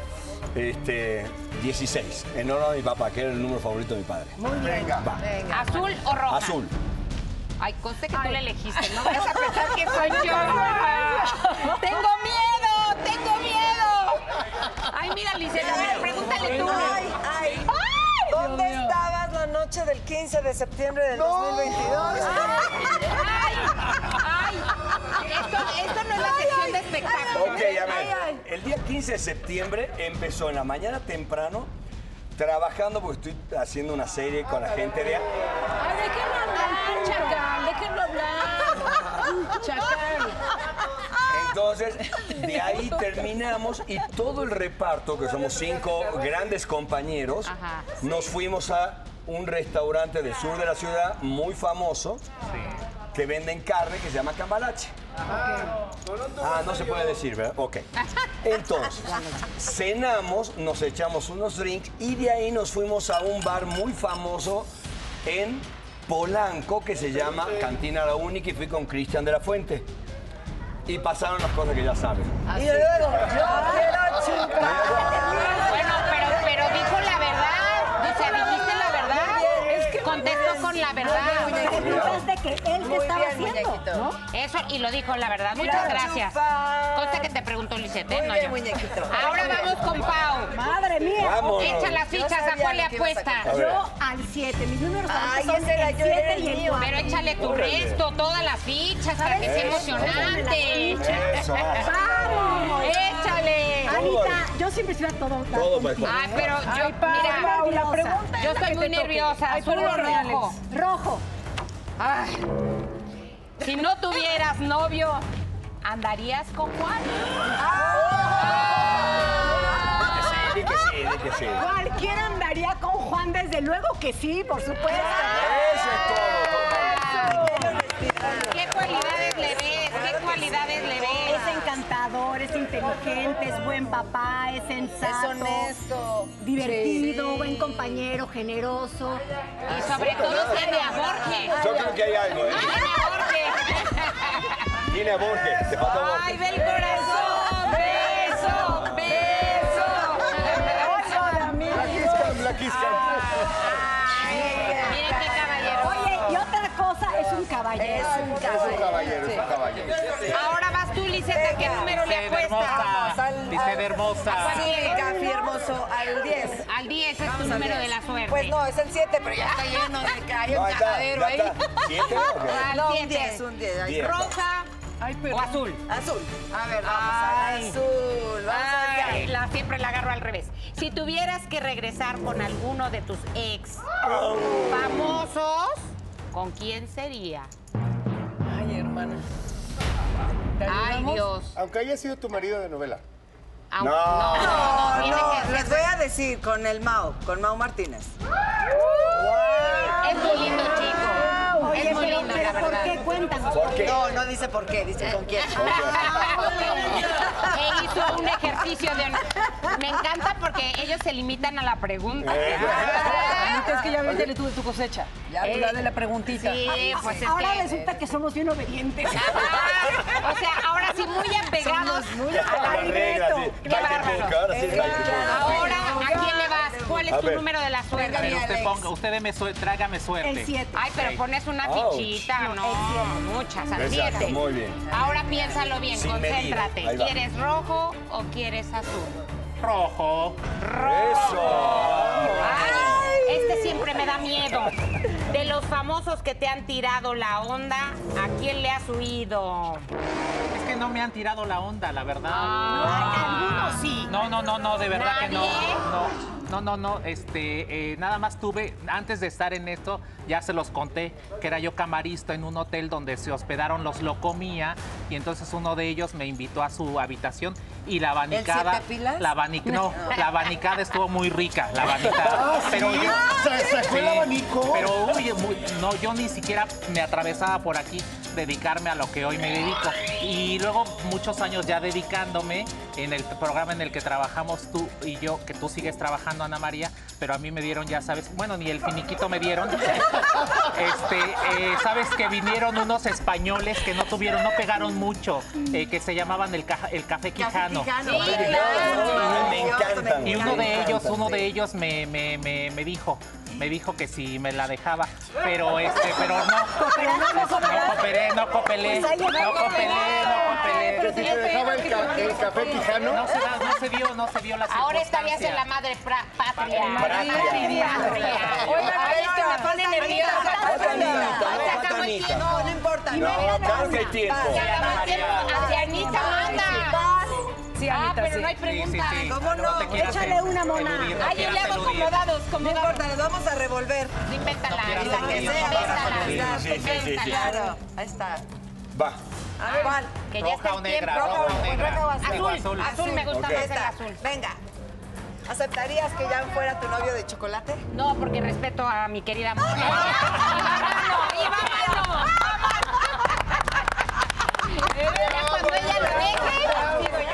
16, en honor a mi papá, que era el número favorito de mi padre. Muy bien. Venga. ¿Azul o roja? Azul. Ay, conste que tú le elegiste, no vayas a pensar que soy yo. ¡Tengo miedo! ¡Tengo miedo! Ay, mira, Liseta, mira, pregúntale tú. Ay. ¿Dónde estabas la noche del 15 de septiembre del 2022? ¡Ay! Esto no es la sección de espectáculos. Ok, a ver. El día 15 de septiembre empezó en la mañana temprano, trabajando porque estoy haciendo una serie con la gente de... Ay, déjenlo hablar, Chacal, déjenlo hablar. Chacal. Entonces, de ahí terminamos y todo el reparto, que somos 5 grandes compañeros, nos fuimos a un restaurante del sur de la ciudad muy famoso que venden carne que se llama Cambalache. No se puede decir, ¿verdad? Ok. Entonces, cenamos, nos echamos unos drinks y de ahí nos fuimos a un bar muy famoso en Polanco que se llama Cantina La Única y fui con Cristian de la Fuente. Y pasaron las cosas que ya saben. Y luego, yo quiero chupar. Bueno, pero dijo la verdad. O sea, dijiste la verdad. Contestó con la verdad. Preguntaste que él que estaba haciendo, ¿no? Eso, y lo dijo la verdad. Muchas gracias. Consta que te preguntó Lisette, ¿eh? No yo. Ahora vamos con Pau. Madre mía. Vámonos. Echa las fichas, ¿a cuál le apuestas? Yo al 7. Mis números son el 7 y el 4. Pero échale tu resto, todas las fichas, para que sea emocionante. Eso. ¡Vamos! ¡Échale! Anita, yo siempre estoy a todo. Ay, pero yo, mira, yo estoy muy nerviosa. ¿Azul o rojo? Rojo. Ay. Si no tuvieras novio, ¿andarías con Juan? Di que sí. Cualquiera andaría con Juan, desde luego que sí, por supuesto. Eso es todo. ¿Qué cualidades le ves? ¿Qué cualidades le ves? Es encantador, es inteligente, es buen papá, es sensato. Es honesto. Divertido, buen compañero, generoso. Y sobre todo tiene a Jorge. Yo creo que hay algo, ¿eh? Tiene a Jorge. Tiene a Borges, te falta Borges. ¡Ay, del corazón! ¡Beso! ¡Beso! La Quiscan. Miren qué caballero. Oye, y otra cosa, es un caballero. Es un caballero. Ahora vas tú, Liseta, ¿qué número le apuestas? Lisette hermosa. Sí, Café hermoso, al 10. Al 10 es tu número de la suerte. Pues no, es el 7, pero ya está lleno de hay un cajadero ahí. ¿7? Al No, 7. un 10. Diez. ¿Roja o azul? Azul. A ver, vamos al azul. Ay, siempre la agarro al revés. Si tuvieras que regresar con alguno de tus ex famosos, ¿con quién sería? Ay, hermana. Ay, Dios. Aunque haya sido tu marido de novela. No, tiene que Les voy a decir con el Mao, con Mao Martínez. Es muy lindo chico. Oye, es muy lindo, la verdad. ¿Por qué? Cuéntanos. ¿Por qué? No, no dice por qué, dice con quién. Hizo un ejercicio de... Me encanta porque ellos se limitan a la pregunta. Anita, es que ya viste tu cosecha. Ya de la preguntita. Sí, pues es ahora que... resulta que somos bien obedientes. O sea, ahora sí muy apegados a las reglas. Qué bárbaro. Ahora, ¿a quién le vas? ¿Cuál es tu número de la suerte? Pero usted tráigame suerte. El 7. Ay, pero pones una fichita, no, muchas, al 7. Muy bien. Ahora piénsalo bien, Sin concéntrate. medida. Ahí va. ¿Quieres rojo o quieres azul? Rojo. ¡Eso! Ay, este siempre me da miedo. De los famosos que te han tirado la onda, ¿a quién le has huido? Es que no me han tirado la onda, la verdad. Algunos sí. No, de verdad que no. ¿Nadie? No. Nada más tuve, antes de estar en esto, ya se los conté, que era yo camarista en un hotel donde se hospedaron los Locomía, y entonces uno de ellos me invitó a su habitación y la abanicada. ¿El Siete Pilas? La abanicada estuvo muy rica, la abanicada. Pero yo, ¿Se fue el abanico? Pero no, yo ni siquiera me atravesaba por aquí dedicarme a lo que hoy me dedico. Y luego muchos años ya dedicándome en el programa en el que trabajamos tú y yo, que tú sigues trabajando, Ana María, pero a mí me dieron, ya sabes, bueno, ni el finiquito me dieron. Sabes que vinieron unos españoles que no pegaron mucho, que se llamaban el Café Quijano. Sí, claro. Me encantan. Y uno de ellos me dijo que si me la dejaba, pero no cooperé. Pero si te dejaba el Café Quijano. No se vio la Ahora estarías en la madre patria. Oigan, es que me pone nerviosa. No importa. No, claro que hay tiempo. Hacia Anita manda. Sí, Anita, pero sí. no hay preguntas. Sí. ¿Cómo no? Échale una mona. Ay, yo le hago acomodados. No importa, les vamos a revolver. Invéntala. La que sea. Sí. Claro, ahí está. Va. A ver, ¿cuál? Que ya está Roja o el negra, tiempo. roja o negra. Roja o azul. Azul me gusta Ok. más el azul. Venga. ¿Aceptarías que ya fuera tu novio de chocolate? No, porque respeto a mi querida Mona. ¡Y vámonos! Cuando ella lo deje.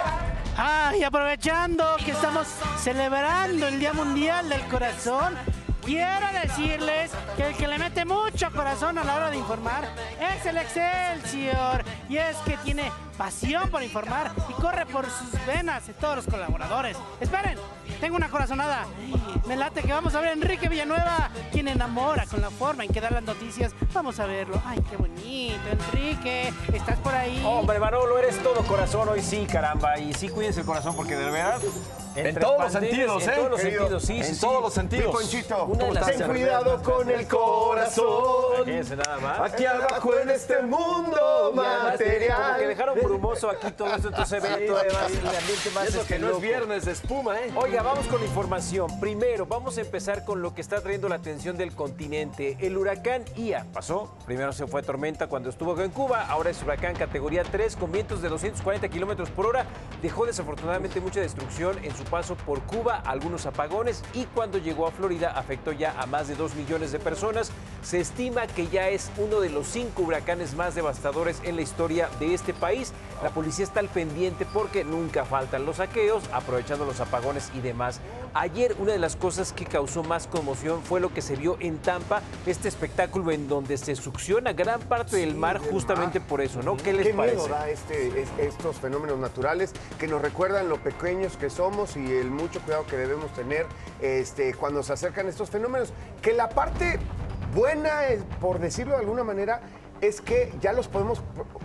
Y aprovechando que estamos celebrando el Día Mundial del Corazón, quiero decirles que el que le mete mucho corazón a la hora de informar es el Excelsior. Y es que tiene pasión por informar y corre por sus venas de todos los colaboradores. Esperen, tengo una corazonada. Me late que vamos a ver a Enrique Villanueva, quien enamora con la forma en que da las noticias. Vamos a verlo. Ay, qué bonito, Enrique. ¿Estás por ahí? Hombre, Manolo, eres todo corazón hoy sí, caramba. Y sí, cuídense el corazón porque de verdad... En todos los sentidos, En todos los sentidos, sí. En todos los sentidos. Ponchito, Ten cuidado con el corazón. Fíjense nada más. Aquí abajo en este mundo material. Como que dejaron brumoso aquí todo esto, entonces se ve todavía más el ambiente más eso que no es loco. viernes de espuma, ¿eh? Oiga, vamos con información. Primero, vamos a empezar con lo que está trayendo la atención del continente. El huracán Ia pasó. Primero se fue tormenta cuando estuvo en Cuba. Ahora es huracán categoría 3 con vientos de 240 kilómetros por hora. Dejó desafortunadamente mucha destrucción en su paso por Cuba, algunos apagones, y cuando llegó a Florida afectó ya a más de 2 millones de personas. Se estima que ya es uno de los 5 huracanes más devastadores en la historia de este país. La policía está al pendiente porque nunca faltan los saqueos, aprovechando los apagones y demás. Ayer una de las cosas que causó más conmoción fue lo que se vio en Tampa, este espectáculo en donde se succiona gran parte del mar justamente por eso, ¿no? ¿Qué les parece? Qué miedo da estos fenómenos naturales que nos recuerdan lo pequeños que somos y el mucho cuidado que debemos tener cuando se acercan estos fenómenos. Que la parte buena, por decirlo de alguna manera, es que ya los podemos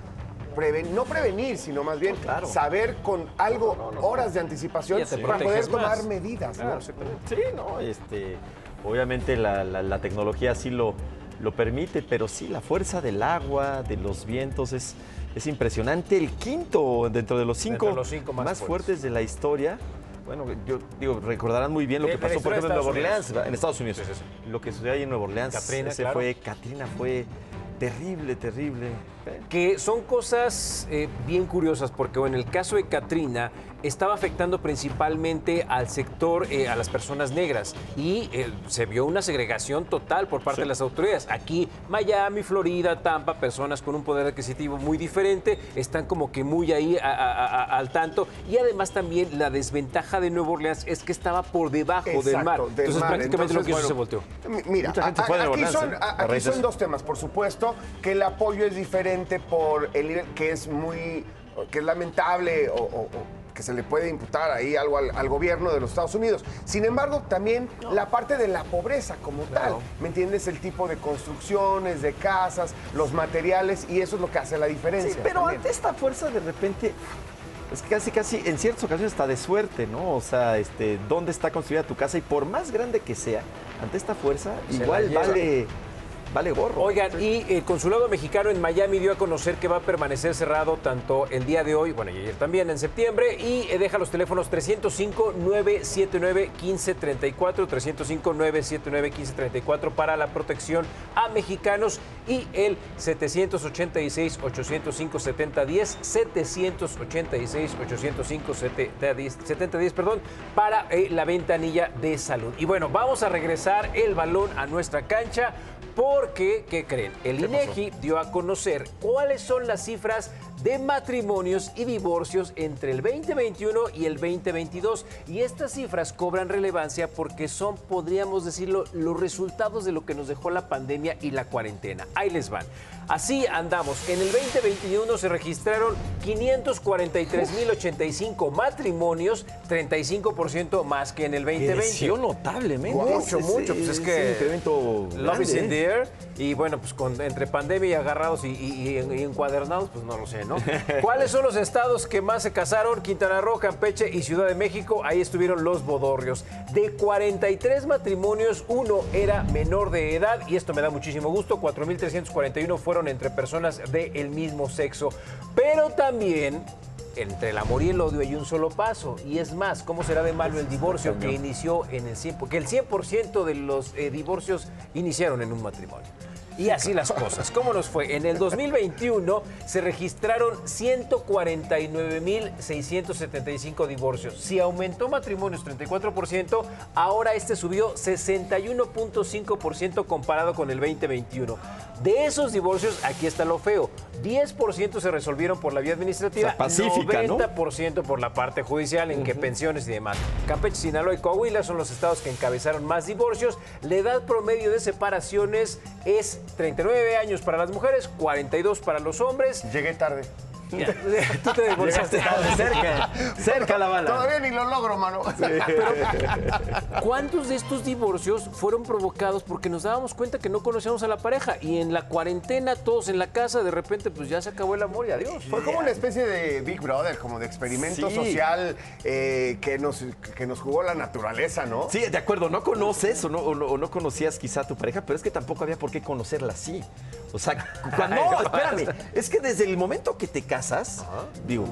no prevenir, sino más bien saber con horas de anticipación para poder tomar medidas. Claro, ¿no? Sí, no, obviamente la tecnología sí lo permite, pero sí, la fuerza del agua, de los vientos es impresionante. El quinto dentro de los 5 más fuertes de la historia. Bueno, yo digo, recordarán muy bien lo que pasó, por ejemplo, en Nueva Orleans, en Estados Unidos. Sí. Lo que sucedió ahí en Nueva Orleans, Katrina fue terrible. que son cosas bien curiosas, porque en el caso de Katrina estaba afectando principalmente al sector, a las personas negras, y se vio una segregación total por parte de las autoridades. Aquí, Miami, Florida, Tampa, personas con un poder adquisitivo muy diferente, están como que muy ahí al tanto, y además también la desventaja de Nueva Orleans es que estaba por debajo del mar. Entonces prácticamente lo que hizo se volteó. Mira, aquí son dos temas. Por supuesto que el apoyo es diferente por el nivel, que es lamentable o que se le puede imputar ahí algo al gobierno de los Estados Unidos. Sin embargo, también la parte de la pobreza como tal, ¿me entiendes? El tipo de construcciones, de casas, los materiales, y eso es lo que hace la diferencia. Sí, pero también. ante esta fuerza de repente, es casi, en ciertas ocasiones está de suerte, ¿no? O sea, dónde está construida tu casa, y por más grande que sea, ante esta fuerza, igual vale gorro. Oigan, y el Consulado Mexicano en Miami dio a conocer que va a permanecer cerrado tanto el día de hoy, bueno, y ayer también, en septiembre, y deja los teléfonos 305-979-1534, 305-979-1534 para la protección a mexicanos, y el 786-805-7010, 786-805-7010, perdón, para la ventanilla de salud. Y bueno, vamos a regresar el balón a nuestra cancha, porque, ¿qué creen? El INEGI dio a conocer cuáles son las cifras de matrimonios y divorcios entre el 2021 y el 2022. Y estas cifras cobran relevancia porque son, podríamos decirlo, los resultados de lo que nos dejó la pandemia y la cuarentena. Ahí les van. Así andamos. En el 2021 se registraron 543,085 matrimonios, 35% más que en el 2020. Creció notablemente. Mucho. Pues es que un incremento love is in grande, the air. Y bueno, pues entre pandemia y agarrados y encuadernados, pues no lo sé, ¿no? ¿Cuáles son los estados que más se casaron? Quintana Roo, Campeche y Ciudad de México. Ahí estuvieron los bodorrios. De 43 matrimonios, uno era menor de edad, y esto me da muchísimo gusto. 4,341 fueron entre personas del mismo sexo. Pero también entre el amor y el odio hay un solo paso, y es más, ¿cómo será de malo el divorcio que inició en el 100%? Porque el 100% de los divorcios iniciaron en un matrimonio. Y así las cosas. ¿Cómo nos fue? En el 2021 se registraron 149,675 divorcios. Si aumentó matrimonios 34%, ahora subió 61.5% comparado con el 2021. De esos divorcios, aquí está lo feo. 10% se resolvieron por la vía administrativa, o sea, pacífica, 90% por la parte judicial, en que pensiones y demás. Campeche, Sinaloa y Coahuila son los estados que encabezaron más divorcios. La edad promedio de separaciones es 39 años para las mujeres, 42 para los hombres. Llegué tarde. Tú te divorciaste cerca la bala. Todavía ni lo logro, mano. Sí. Pero, ¿cuántos de estos divorcios fueron provocados porque nos dábamos cuenta que no conocíamos a la pareja? Y en la cuarentena, todos en la casa, de repente, pues ya se acabó el amor y adiós. Fue como una especie de Big Brother, como de experimento social que nos jugó la naturaleza, ¿no? Sí, de acuerdo. No conoces o no conocías quizá a tu pareja, pero es que tampoco había por qué conocerla así. O sea, no, espérame. Es que desde el momento que te casas, digo,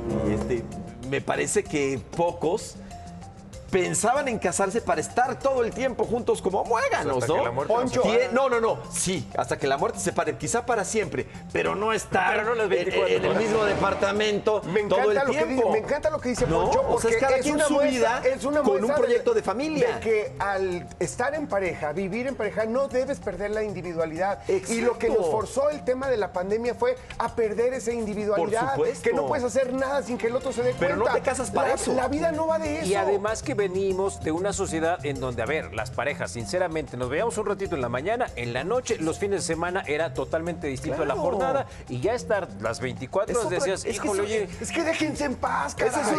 me parece que pocos pensaban en casarse para estar todo el tiempo juntos como muéganos, ¿no? Poncho. No. Sí, hasta que la muerte se separe, quizá para siempre, pero no estar en el mismo departamento todo el tiempo. Me encanta lo que dice Poncho, porque o sea, es cada quien su vida con un proyecto de familia. De que al estar en pareja, vivir en pareja, no debes perder la individualidad. Exacto. Y lo que nos forzó el tema de la pandemia fue a perder esa individualidad. Por supuesto. Que no puedes hacer nada sin que el otro se dé cuenta. Pero no te casas para eso. La vida no va de eso. Y además que venimos de una sociedad en donde, a ver, las parejas, sinceramente, nos veíamos un ratito en la mañana, en la noche, los fines de semana era totalmente distinto a la jornada, y ya estar las 24 horas decías, híjole, oye... Es que déjense en paz, cara. Esa es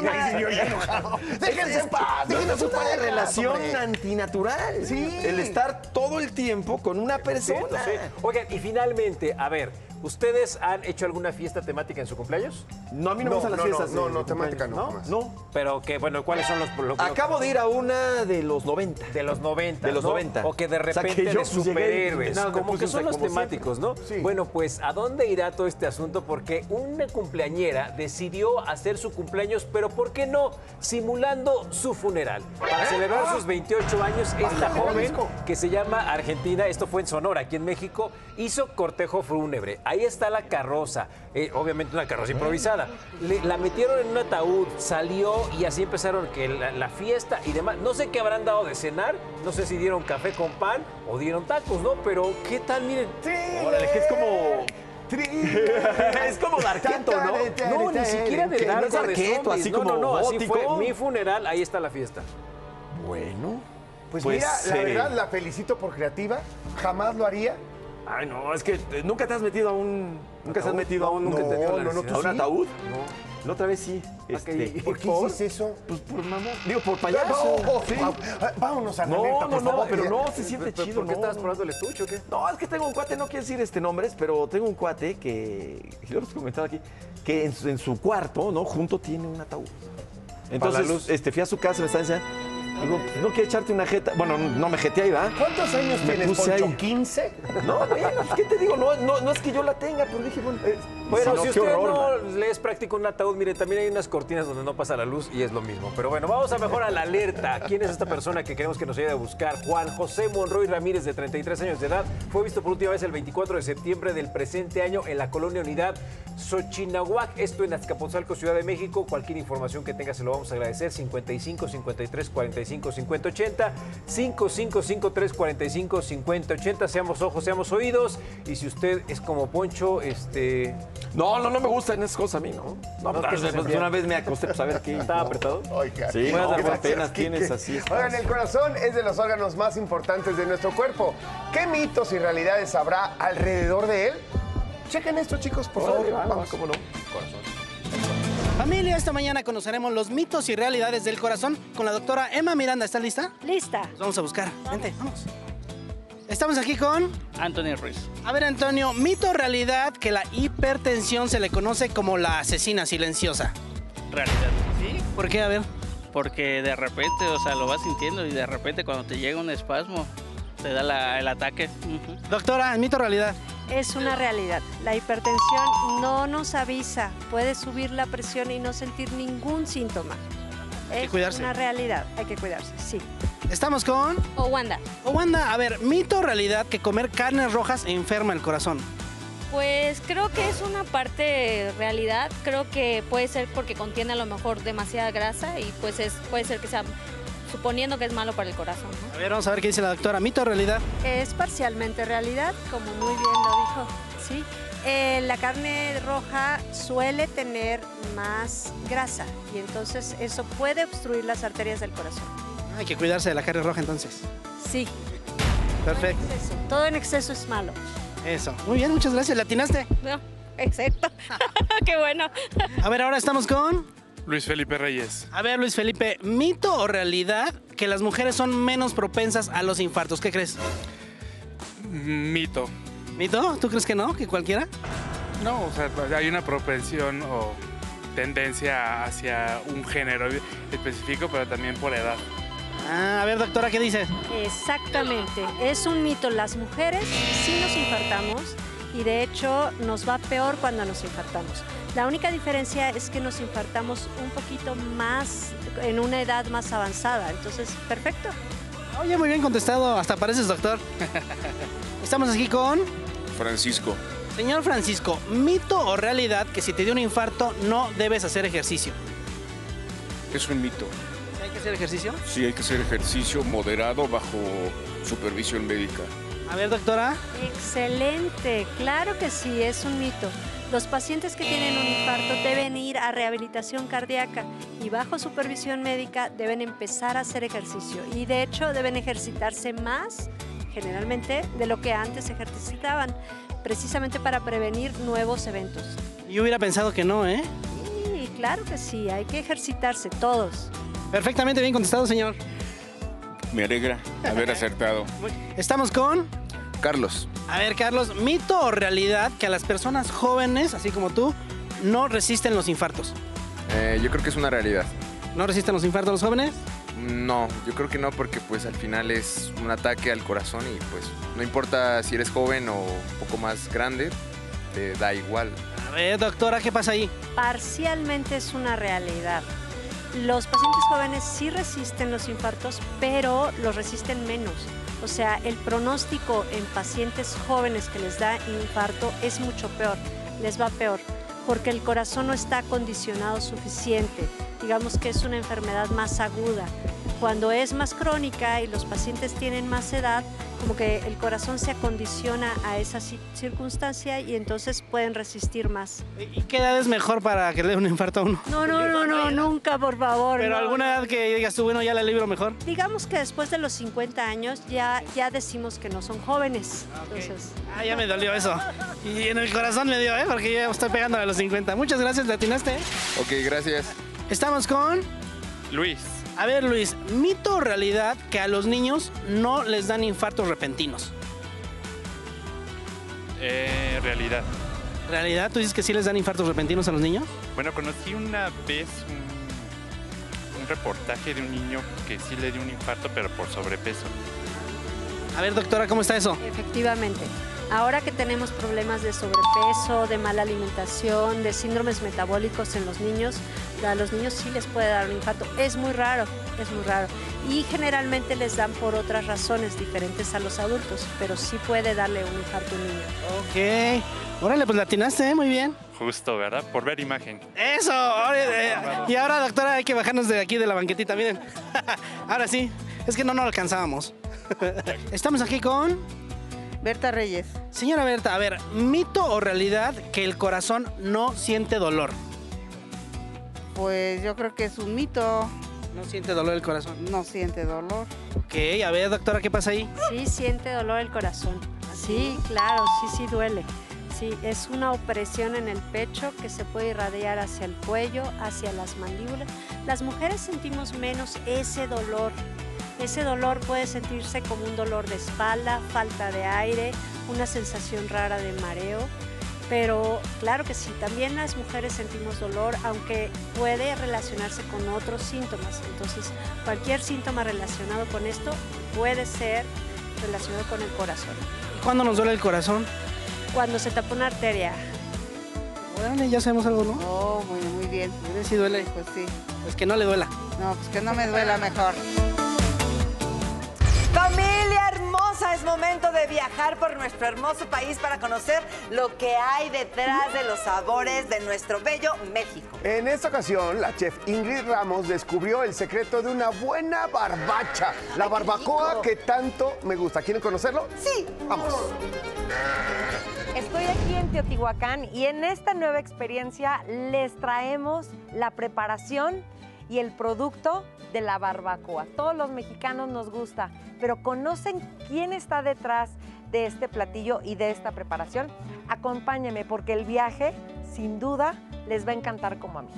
déjense en paz, déjense en paz. Es una relación antinatural. Sí. El estar todo el tiempo con una persona. Sí. Oigan, y finalmente, a ver, ¿ustedes han hecho alguna fiesta temática en su cumpleaños? No, a mí no me gustan las fiestas. No, temática no. No. Pero que, bueno, ¿cuáles son los... Acabo de ir a una de los 90. De los 90, De los 90. O que de repente de superhéroes. Como que son los temáticos, ¿no? Sí. Bueno, pues, ¿a dónde irá todo este asunto? Porque una cumpleañera decidió hacer su cumpleaños, pero ¿por qué no? Simulando su funeral. Para celebrar sus 28 años, esta joven, que se llama Argentina, esto fue en Sonora, aquí en México, hizo cortejo fúnebre. ahí está la carroza, obviamente una carroza improvisada. La metieron en un ataúd, salió y así empezaron que la fiesta y demás. No sé qué habrán dado de cenar, no sé si dieron café con pan o dieron tacos, ¿no? Pero ¿qué tal? Miren. Órale, que es como... es como Darketo, ¿no? No, ni siquiera de Darketo, así como no, así gótico. fue mi funeral, ahí está la fiesta. Bueno. Pues mira, la verdad, la felicito por creativa. Jamás lo haría. Ay, no, es que nunca te has metido a un... Nunca te has metido a un... Nunca he tenido ¿a un ataúd. No. La otra vez sí. ¿Por qué hiciste eso? Pues por mamón. Digo, por payaso. Sí. Vámonos a la No, pero no, se siente chido. ¿Por qué estabas probando el estuche o qué? No, es que tengo un cuate, no quiero decir nombres, pero tengo un cuate que, yo los he comentado aquí, que en su cuarto, ¿no? Junto tiene un ataúd. Entonces, fui a su casa, me está diciendo, digo, ¿no quiere echarte una jeta? Bueno, no me jeteé ahí, ¿va? ¿Cuántos años tienes, Poncho? ¿15? No, bueno, ¿qué te digo? No es que yo la tenga, pero dije, bueno... Bueno, si usted no le es práctico un ataúd, mire, también hay unas cortinas donde no pasa la luz y es lo mismo. Pero bueno, vamos a mejor a la alerta. ¿Quién es esta persona que queremos que nos ayude a buscar? Juan José Monroy Ramírez, de 33 años de edad, fue visto por última vez el 24 de septiembre del presente año en la colonia Unidad Xochinahuac, esto en Azcapotzalco, Ciudad de México. Cualquier información que tenga se lo vamos a agradecer. 55 53 45 50 80, 55 53 45 50 80. Seamos ojos, seamos oídos. Y si usted es como Poncho, No me gustan esas cosas a mí, ¿no? Una vez me acosté, pues a ver qué. ¿Estaba apretado? Oiga. Sí, apenas tienes así. Oigan, el corazón es de los órganos más importantes de nuestro cuerpo. ¿Qué mitos y realidades habrá alrededor de él? Chequen esto, chicos, por favor. Vamos, ¿cómo no? Corazón. Familia, esta mañana conoceremos los mitos y realidades del corazón con la doctora Emma Miranda. ¿Estás lista? Lista. Los vamos a buscar. Vente, vamos. Estamos aquí con... Antonio Ruiz. A ver, Antonio, ¿mito o realidad que la hipertensión se le conoce como la asesina silenciosa? Realidad. ¿Sí? ¿Por qué? A ver. Porque de repente, o sea, lo vas sintiendo y de repente cuando te llega un espasmo, te da el ataque. Doctora, ¿mito o realidad? Es una realidad. La hipertensión no nos avisa. Puede subir la presión y no sentir ningún síntoma. Hay que cuidarse. Es una realidad. Hay que cuidarse, sí. Estamos con... Owanda. Owanda, a ver, ¿mito o realidad que comer carnes rojas enferma el corazón? Pues creo que es una parte realidad. Creo que puede ser porque contiene a lo mejor demasiada grasa y pues puede ser que sea, suponiendo que es malo para el corazón, ¿no? A ver, vamos a ver qué dice la doctora. ¿Mito o realidad? Es parcialmente realidad, como muy bien lo dijo, ¿sí? La carne roja suele tener más grasa y entonces eso puede obstruir las arterias del corazón. Hay que cuidarse de la carne roja entonces. Sí. Perfecto. Todo en exceso es malo. Eso. Muy bien, muchas gracias. ¿Le atinaste? No, exacto. Qué bueno. A ver, ahora estamos con... Luis Felipe Reyes. A ver, Luis Felipe, ¿mito o realidad que las mujeres son menos propensas a los infartos? ¿Qué crees? Mito. ¿Mito? ¿Tú crees que no? ¿Que cualquiera? No, o sea, hay una propensión o tendencia hacia un género específico, pero también por edad. Ah, a ver, doctora, ¿qué dice? Exactamente. Es un mito. Las mujeres sí nos infartamos y de hecho nos va peor cuando nos infartamos. La única diferencia es que nos infartamos un poquito más, en una edad más avanzada. Entonces, perfecto. Oye, muy bien contestado. Hasta pareces doctor. Estamos aquí con... Francisco. Señor Francisco, ¿mito o realidad que si te dio un infarto no debes hacer ejercicio? Es un mito. ¿Hay que hacer ejercicio? Sí, hay que hacer ejercicio moderado bajo supervisión médica. A ver, doctora. Excelente, claro que sí, es un mito. Los pacientes que tienen un infarto deben ir a rehabilitación cardíaca y bajo supervisión médica deben empezar a hacer ejercicio. Y de hecho deben ejercitarse más, generalmente, de lo que antes ejercitaban, precisamente para prevenir nuevos eventos. Yo hubiera pensado que no, ¿eh? Sí, claro que sí, hay que ejercitarse todos. Perfectamente bien contestado, señor. Me alegra haber acertado. Estamos con... Carlos. A ver, Carlos, ¿mito o realidad que a las personas jóvenes, así como tú, no resisten los infartos? Yo creo que es una realidad. ¿No resisten los infartos los jóvenes? No, yo creo que no, porque pues al final es un ataque al corazón y pues no importa si eres joven o un poco más grande, te da igual. A ver, doctora, ¿qué pasa ahí? Parcialmente es una realidad. Los pacientes jóvenes sí resisten los infartos, pero los resisten menos. O sea, el pronóstico en pacientes jóvenes que les da infarto es mucho peor, les va peor, porque el corazón no está acondicionado suficiente. Digamos que es una enfermedad más aguda. Cuando es más crónica y los pacientes tienen más edad, como que el corazón se acondiciona a esa circunstancia y entonces pueden resistir más. ¿Y qué edad es mejor para que le dé un infarto a uno? No, nunca, por favor. Pero no, alguna edad que digas tú, bueno, ya la libro mejor. Digamos que después de los 50 años ya decimos que no son jóvenes. Okay. Entonces... ya me dolió eso. Y en el corazón me dio, porque ya estoy pegando a los 50. Muchas gracias, ¿le atinaste? Ok, gracias. Estamos con... Luis. A ver, Luis, ¿mito o realidad que a los niños no les dan infartos repentinos? Realidad. ¿Realidad? ¿Tú dices que sí les dan infartos repentinos a los niños? Bueno, conocí una vez un reportaje de un niño que sí le dio un infarto, pero por sobrepeso. A ver, doctora, ¿cómo está eso? Efectivamente. Ahora que tenemos problemas de sobrepeso, de mala alimentación, de síndromes metabólicos en los niños, a los niños sí les puede dar un infarto. Es muy raro. Y generalmente les dan por otras razones diferentes a los adultos, pero sí puede darle un infarto a un niño. Ok. Órale, pues la atinaste, muy bien. Justo, ¿verdad? Por ver imagen. ¡Eso! Y ahora, doctora, hay que bajarnos de aquí de la banquetita, miren. Ahora sí, es que no nos alcanzábamos. Estamos aquí con... Berta Reyes. Señora Berta, a ver, ¿mito o realidad que el corazón no siente dolor? Pues yo creo que es un mito. ¿No siente dolor el corazón? No siente dolor. Ok, a ver, doctora, ¿qué pasa ahí? Sí, siente dolor el corazón. Sí, claro, sí duele. Sí, es una opresión en el pecho que se puede irradiar hacia el cuello, hacia las mandíbulas. Las mujeres sentimos menos ese dolor. Ese dolor puede sentirse como un dolor de espalda, falta de aire, una sensación rara de mareo. Pero claro que sí, también las mujeres sentimos dolor, aunque puede relacionarse con otros síntomas. Entonces, cualquier síntoma relacionado con esto puede ser relacionado con el corazón. ¿Cuándo nos duele el corazón? Cuando se tapa una arteria. Bueno, ya sabemos algo, ¿no? Oh, muy bien. ¿Sí duele? Pues sí. Pues que no le duela. No, pues que no me duela mejor. Familia hermosa, es momento de viajar por nuestro hermoso país para conocer lo que hay detrás de los sabores de nuestro bello México. En esta ocasión, la chef Ingrid Ramos descubrió el secreto de una buena barbacha, la barbacoa que tanto me gusta. ¿Quieren conocerlo? Sí. Vamos. Estoy aquí en Teotihuacán y en esta nueva experiencia les traemos la preparación y el producto de la barbacoa. Todos los mexicanos nos gusta, pero ¿conocen quién está detrás de este platillo y de esta preparación? Acompáñenme porque el viaje, sin duda, les va a encantar como a mí.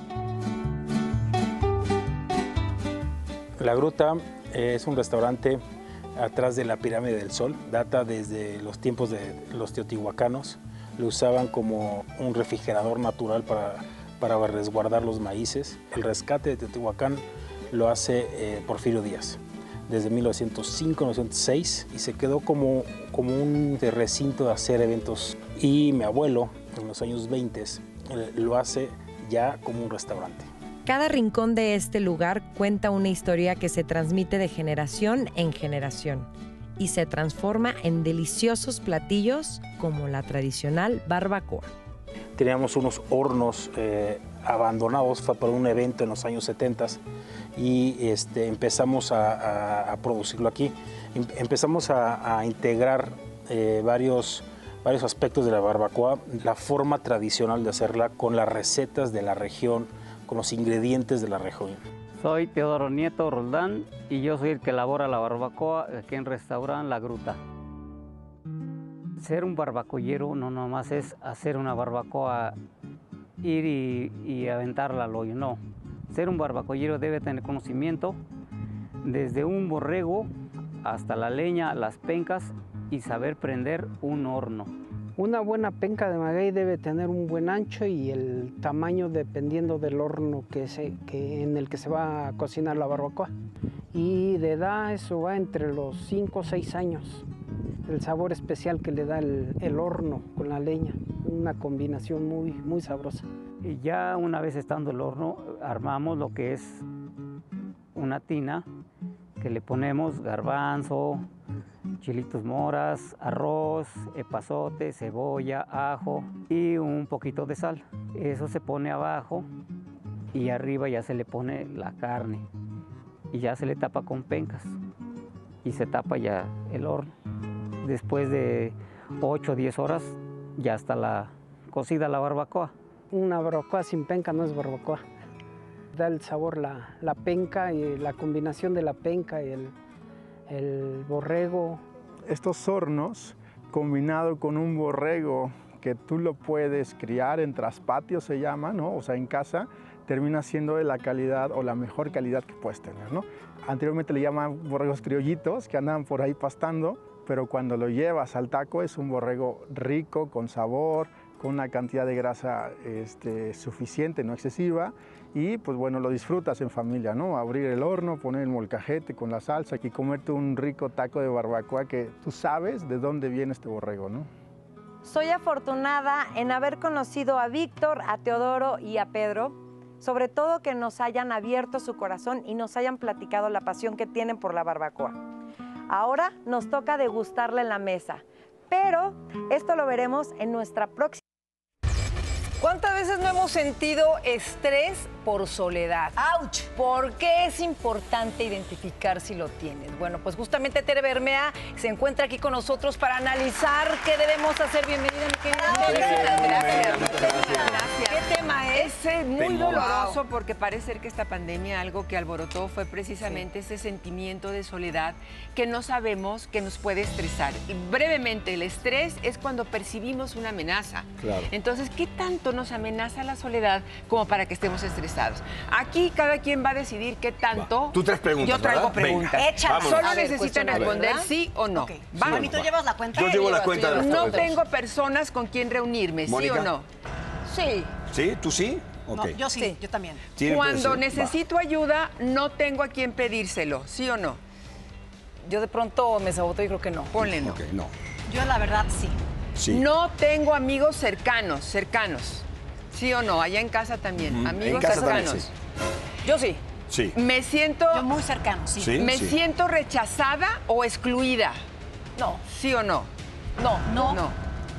La Gruta es un restaurante atrás de la Pirámide del Sol. Data desde los tiempos de los teotihuacanos. Lo usaban como un refrigerador natural para resguardar los maíces. El rescate de Teotihuacán lo hace Porfirio Díaz desde 1905-1906 y se quedó como un recinto de hacer eventos. Y mi abuelo, en los años 20, lo hace ya como un restaurante. Cada rincón de este lugar cuenta una historia que se transmite de generación en generación y se transforma en deliciosos platillos como la tradicional barbacoa. Teníamos unos hornos abandonados, fue por un evento en los años 70 y empezamos a producirlo aquí. Empezamos a integrar varios aspectos de la barbacoa, la forma tradicional de hacerla con las recetas de la región, con los ingredientes de la región. Soy Teodoro Nieto Roldán y yo soy el que elabora la barbacoa aquí en Restaurant La Gruta. Ser un barbacoyero no nomás es hacer una barbacoa, ir y aventarla al hoyo, no. Ser un barbacoyero debe tener conocimiento desde un borrego hasta la leña, las pencas y saber prender un horno. Una buena penca de maguey debe tener un buen ancho y el tamaño dependiendo del horno en el que se va a cocinar la barbacoa. Y de edad eso va entre los 5 o 6 años. El sabor especial que le da el horno con la leña, una combinación muy sabrosa. Y ya una vez estando el horno, armamos lo que es una tina que le ponemos garbanzo, chilitos moras, arroz, epazote, cebolla, ajo y un poquito de sal. Eso se pone abajo y arriba ya se le pone la carne y ya se le tapa con pencas y se tapa ya el horno. Después de 8 o 10 horas ya está cocida la barbacoa. Una barbacoa sin penca no es barbacoa. Da el sabor la penca y la combinación de la penca y el borrego. Estos hornos, combinado con un borrego que tú lo puedes criar en traspatio, se llama, ¿no? O sea, en casa, termina siendo de la calidad o la mejor calidad que puedes tener, ¿no? Anteriormente le llaman borregos criollitos que andaban por ahí pastando, pero cuando lo llevas al taco es un borrego rico, con sabor, con una cantidad de grasa suficiente, no excesiva, y pues bueno, lo disfrutas en familia, ¿no? Abrir el horno, poner el molcajete con la salsa y comerte un rico taco de barbacoa que tú sabes de dónde viene este borrego, ¿no? Soy afortunada en haber conocido a Víctor, a Teodoro y a Pedro, sobre todo que nos hayan abierto su corazón y nos hayan platicado la pasión que tienen por la barbacoa. Ahora nos toca degustarla en la mesa, pero esto lo veremos en nuestra próxima. ¿Cuántas veces no hemos sentido estrés por soledad? ¡Auch! ¿Por qué es importante identificar si lo tienes? Bueno, pues justamente Tere Bermea se encuentra aquí con nosotros para analizar qué debemos hacer. Bienvenida, mi querida Tere. Gracias. ¿Qué tema es? Muy doloroso porque parece ser que esta pandemia algo que alborotó fue precisamente ese sentimiento de soledad que no sabemos que nos puede estresar. Y brevemente, el estrés es cuando percibimos una amenaza. Claro. Entonces, ¿qué tanto nos amenaza la soledad como para que estemos estresados? Aquí cada quien va a decidir qué tanto. Tú traes preguntas, Yo traigo ¿verdad? preguntas. Échalas. Solo A ver, necesitan responder ¿verdad? sí o no. Okay. ¿Va? Mami, ¿tú llevas la cuenta? Yo llevo la cuenta de las No preguntas. tengo personas con quien reunirme, ¿Mónica? ¿sí o no? Sí. ¿Sí? ¿Tú sí? Ok. No, yo sí, yo también. Cuando Va. necesito ayuda, no tengo a quien pedírselo, ¿sí o no? Yo de pronto me saboto y creo que no. Ponle no. Ok, no. Yo la verdad sí. Sí. No tengo amigos cercanos. ¿Sí o no? Allá en casa también. Ujú. Amigos En casa cercanos. también, sí. Yo sí. Sí. Me siento. Yo muy cercano, sí. Sí, ¿Me sí. siento rechazada o excluida? No. ¿Sí o no? No. No.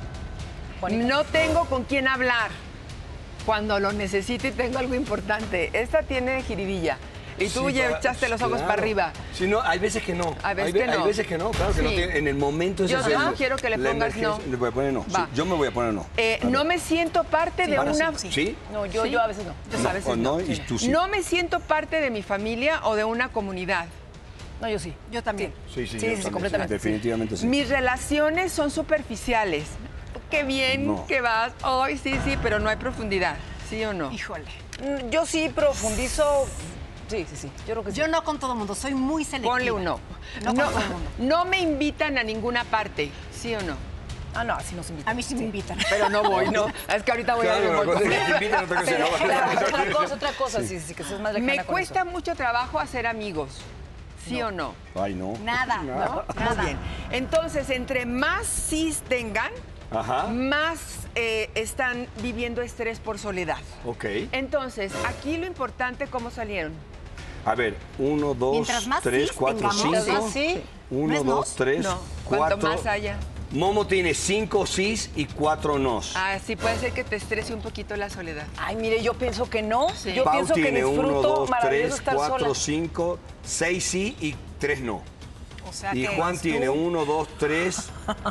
No tengo con quién hablar cuando lo necesito y tengo algo importante. Esta tiene jiribilla. Y tú Sí, ya echaste los ojos claro. para arriba. Sí, no, hay veces que no. Hay veces que no. Hay veces que no, claro, que Sí. no tiene, en el momento ese Yo es te el- sugiero que le la pongas emergencia. no. Le voy a poner no. Va. Sí, yo me voy a poner no. No me siento parte de Ahora una... ¿Sí? No, yo a veces no. Yo a veces o no, y tú sí. No me siento parte de mi familia o de una comunidad. No, yo sí. Yo también. Sí, Sí, yo completamente. definitivamente sí. Mis relaciones son superficiales. Qué bien No. que vas. Ay, sí, pero no hay profundidad. ¿Sí o no? Híjole. Yo sí profundizo. Sí. Yo creo que sí. Yo no con todo el mundo, soy muy selectiva. Ponle un no. No con todo el mundo. No me invitan a ninguna parte. ¿Sí o no? Ah, no, así nos invitan. A mí sí me invitan. Pero no voy, no. Es que ahorita voy a ir Claro, muy una cosa es que te invitan, otra cosa es que no vas. Otra cosa, sí, que seas más lejana Me con cuesta eso. mucho trabajo hacer amigos. ¿Sí o no? Ay, no. Nada. ¿No? Nada. Muy bien. Entonces, entre más cis tengan, Ajá. más están viviendo estrés por soledad. Ok. Entonces, aquí lo importante, ¿cómo salieron? A ver, 1, 2, Mientras más 3, cis 4, tengamos, 5. ¿Ah, sí? 1, 2, 3, No. Cuanto 4. más haya. Momo tiene 5 cis y 4 nos. Ah, sí, puede ser que te estrese un poquito la soledad. Ay, mire, yo pienso que no. Sí. Yo Pau pienso que tiene 1, disfruto 2, maravilloso 3, estar 4, sola. 5, 6 sí y 3 no. O sea Y que Juan tú- tiene 1, 2, 3,